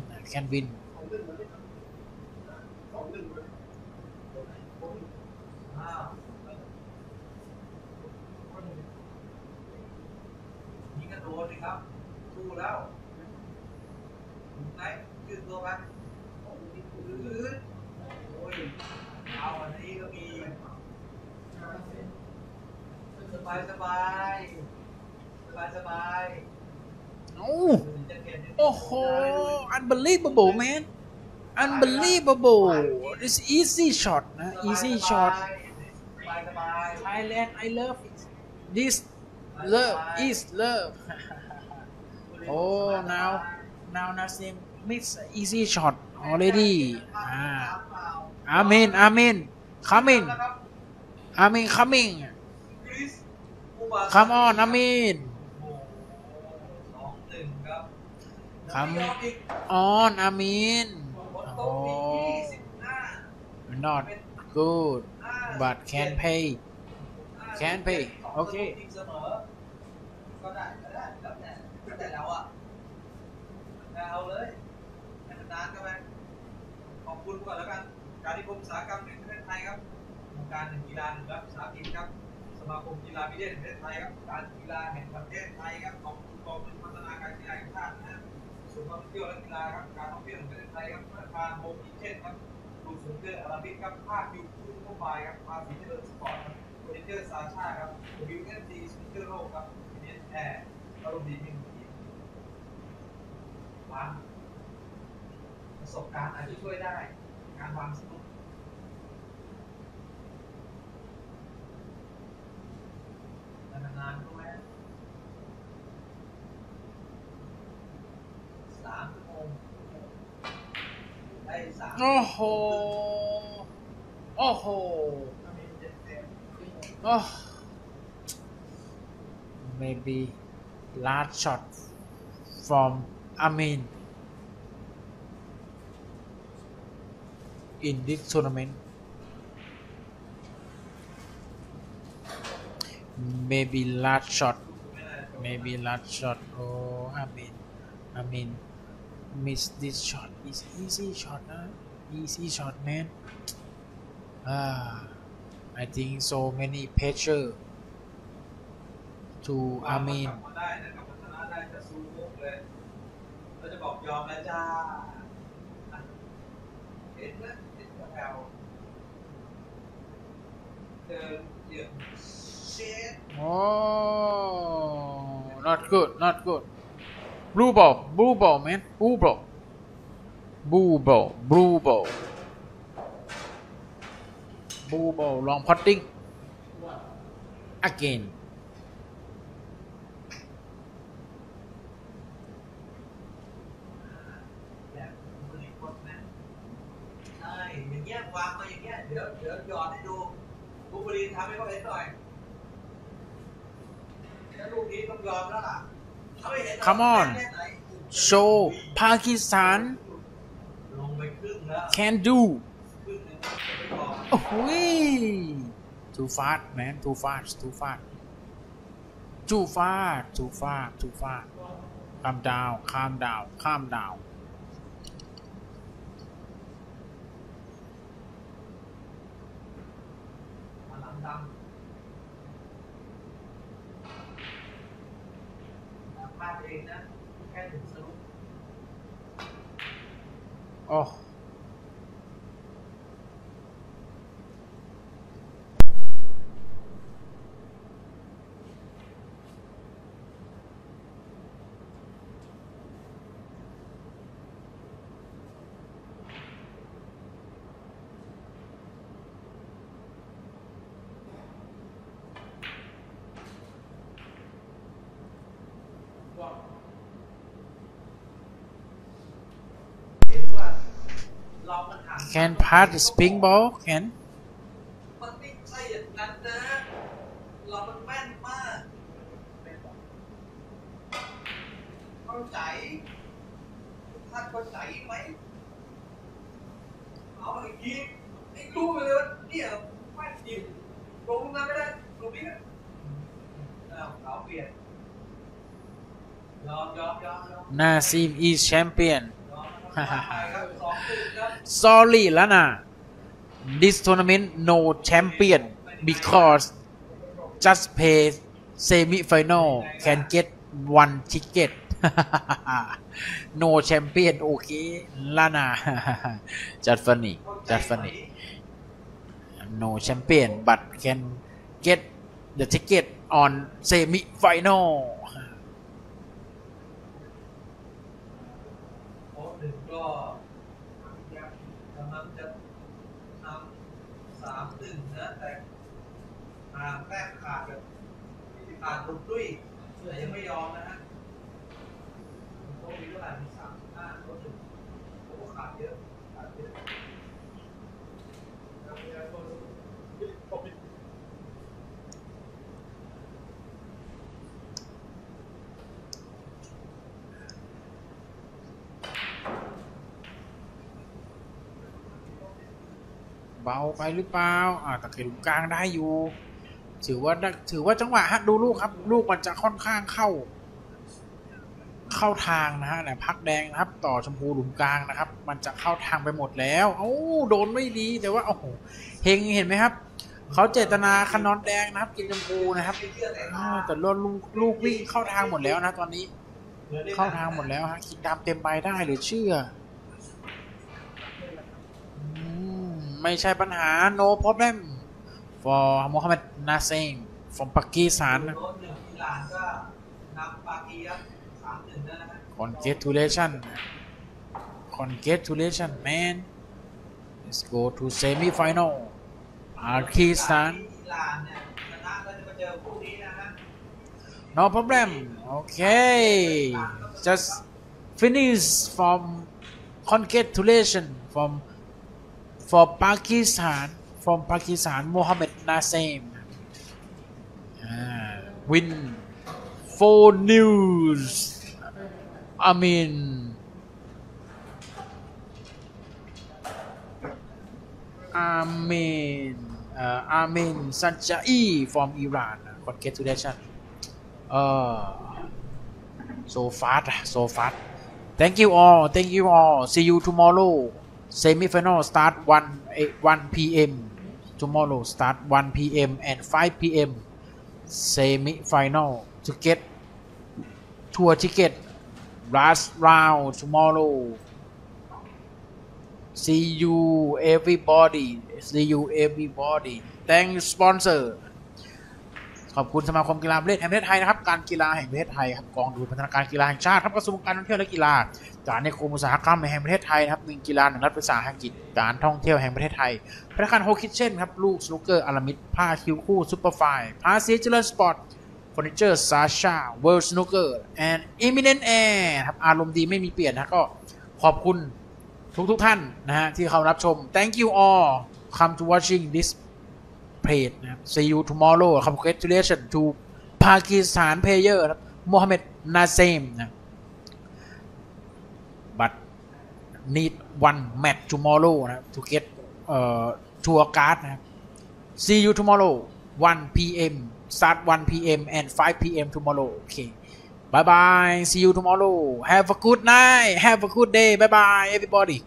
นี่ก็โดนเลยครับสู้แล้วถูกไหมยืดตัวไปโอ้ยเอาอันนี้ก็มีสบายโอ้โห unbelievable man unbelievable this easy shot นะ easy shot Thailand I love it this love is love oh now Nassim miss easy shot already Amin coming come on Amin come on Amin oh not good but can pay okay ก็ได้แล้วแต่เราอ่ะเอาเลยให้มันนานกันไปขอบคุณก่อนแล้วกันการนิคมอุตสาหกรรมแห่งประเทศไทยครับองค์การหนึ่งกีฬาหนึ่งรัฐวิสาหกิจครับสมาคมกีฬาบิลเลียนแห่งประเทศไทยครับการกีฬาแห่งประเทศไทยครับขอบคุณกองทุนพัฒนาการกีฬาแห่งชาตินะศูนย์ท่องเที่ยวและกีฬาครับการท่องเที่ยวแห่งประเทศไทยครับธนาคารโฮมอีเช่นครับศูนย์เที่ยวอาราบิกครับภาคยูทูบทั่วไปครับภาคสีเทอร์สปอร์ตครับโปรดิวเซอร์ซาชาครับ WNT สปิเกอร์โลกครับแอร์อารมณ์ดีมีวางประสบการณ์อาจจะช่วยได้การวางสนุกนานๆก็แม่3 ชั่วโมงได้3 โอ้โห oh maybe last shot from Amin in this tournament maybe last shot oh Amin miss this shot is easy shot easy shot man I think so many pressure to Amin ได้นะกลับมาชนะได้จะสู้มุกเลยเราจะบอกยอมแล้วจ้าเห็นไหมเห็นแถวเดินเหยียบเชฟ oh not good blue ball man blue ball long putting again แบบมือคนนะใช่อย่างเงี้ยวางมาอย่างเงี้ยเดี๋ยวหยอดให้ดูบุบลีนทำให้เขาเห็นหน่อยแล้วลูกนี้ต้องยอมแล้วล่ะทำให้เห็น Come on show Pakistan ลงไปครึ่งแล้ว can do ครึ่งนึงไม่พอโอ้โห too fast man too fast calm down มาหลังดำพลาดเองนะแค่ถึงสรุป oh เห็นว่าเรามันห่าง can pass the spin ball can มันไม่ใช่อย่างนั้นนะเรามันแม่นมากเข้าใจท่านเข้าใจไหมเอาอีกทีไอ้รู้ไปเลยว่าเนี่ยแม่นจริงลงมาไม่ได้ลงนี้นะเขาเปลี่ยนยอม Nasim is champion ไปครับ2-1ครับ sorry แล้วนะ this tournament no champion because just pay semi final can get one ticket no champion โอเคแล้วนะ just funny no champion but can get the ticket on semi final โค้ชหนึ่งก็กำลังจะนำ3-1นะแต่ห่างแต้มขาดแบบขาดตุ้ยแต่ยังไม่ยอมนะฮะโค้ชมีเท่าไหร่มี35โค้ชหนึ่งโค้ชขาดเยอะเบาไปหรือเปล่าแต่เขตตรงกลางได้อยู่ถือว่าจังหวะฮะดูลูกครับลูกมันจะค่อนข้างเข้าทางนะฮะเนี่ยพักแดงนะครับต่อชมพูหลุมกลางนะครับมันจะเข้าทางไปหมดแล้วโดนไม่ดีแต่ว่าโอ้โหเฮงเห็นไหมครับเขาเจตนาขนอนแดงนะครับกินชมพูนะครับแต่ลูกวิ่งเข้าทางหมดแล้วนะตอนนี้เข้าทางหมดแล้วฮะกินดำเต็มใบได้หรือเชื่อไม่ใช่ปัญหา no problem for Mohammad Naseem from Pakistan congratulations man let's go to semi final Pakistan no problem okay just finish from congratulations for Pakistan Mohammad Naseem win 4 news Amin Sanjai from Iran congratulations so fast thank you all see you tomorrow semi-final start 1 p.m. tomorrow start 1 p.m. and 5 p.m. semi-final to get tour ticket last round tomorrow see you everybody thanks sponsor ขอบคุณสมาคมกีฬาประเภทแห่งประเทศไทยนะครับการกีฬาแห่งประเทศไทยครับกองทุนพัฒนาการกีฬาแห่งชาติครับกระทรวงการท่องเที่ยวและกีฬาการนิคมอุตสาหกรรมแห่งประเทศไทยครับ1กีฬา1รัฐวิสาหกิจการท่องเที่ยวแห่งประเทศไทยธนาคารโฮคิทเช่นครับลูกสนุกเกอร์อารามิดผ้าคิวคู่ซุปเปอร์ไฟล์ผ้าเสียเจริญสปอร์ตเฟอร์นิเจอร์ซาชาเวิลด์สนุกเกอร์แอนด์อิมิเนนต์แอร์ครับอารมณ์ดีไม่มีเปลี่ยนนะก็ขอบคุณทุกท่านนะฮะที่เข้ารับชม thank you all come to watching this page นะครับ see you tomorrow congratulations to Pakistan player ครับโมฮัมเหม็ดนาเซมนะ but need one match tomorrow นะ to get tour card นะ see you tomorrow 1 p.m. start 1 p.m. and 5 p.m. tomorrow okay bye bye see you tomorrow have a good night have a good day bye bye everybody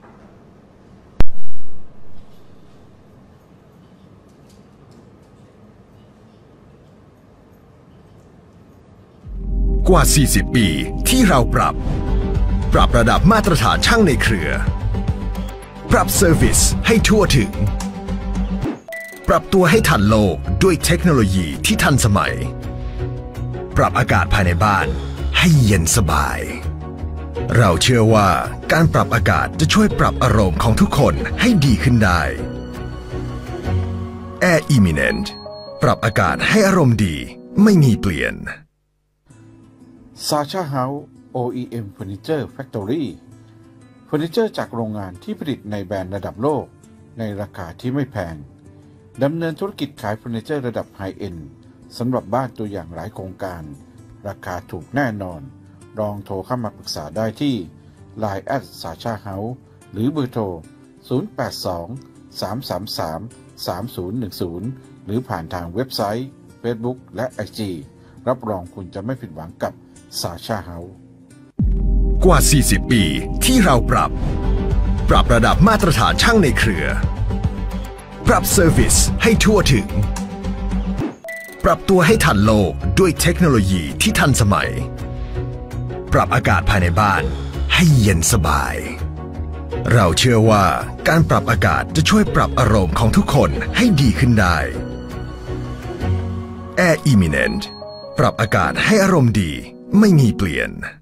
กว่า 40 ปีที่เราปรับระดับมาตรฐานช่างในเครือปรับเซอร์วิสให้ทั่วถึงปรับตัวให้ทันโลกด้วยเทคโนโลยีที่ทันสมัยปรับอากาศภายในบ้านให้เย็นสบายเราเชื่อว่าการปรับอากาศจะช่วยปรับอารมณ์ของทุกคนให้ดีขึ้นได้ Air Imminent ปรับอากาศให้อารมณ์ดีไม่มีเปลี่ยน Sacha House OEM Furniture Factory เฟอร์นิเจอร์จากโรงงานที่ผลิตในแบรนด์ระดับโลกในราคาที่ไม่แพงดำเนินธุรกิจขายเฟอร์นิเจอร์ระดับไฮเอ็นด์สำหรับบ้านตัวอย่างหลายโครงการราคาถูกแน่นอนลองโทรเข้ามาปรึกษาได้ที่ Line @Sacha House หรือเบอร์โทร 082-333-3010 หรือผ่านทางเว็บไซต์ Facebook และ IG รับรองคุณจะไม่ผิดหวังกับSacha House กว่า 40 ปีที่เราปรับระดับมาตรฐานช่างในเครือปรับเซอร์วิสให้ทั่วถึงปรับตัวให้ทันโลกด้วยเทคโนโลยีที่ทันสมัยปรับอากาศภายในบ้านให้เย็นสบายเราเชื่อว่าการปรับอากาศจะช่วยปรับอารมณ์ของทุกคนให้ดีขึ้นได้ Air Imminent ปรับอากาศให้อารมณ์ดีไม่มีเปลี่ยน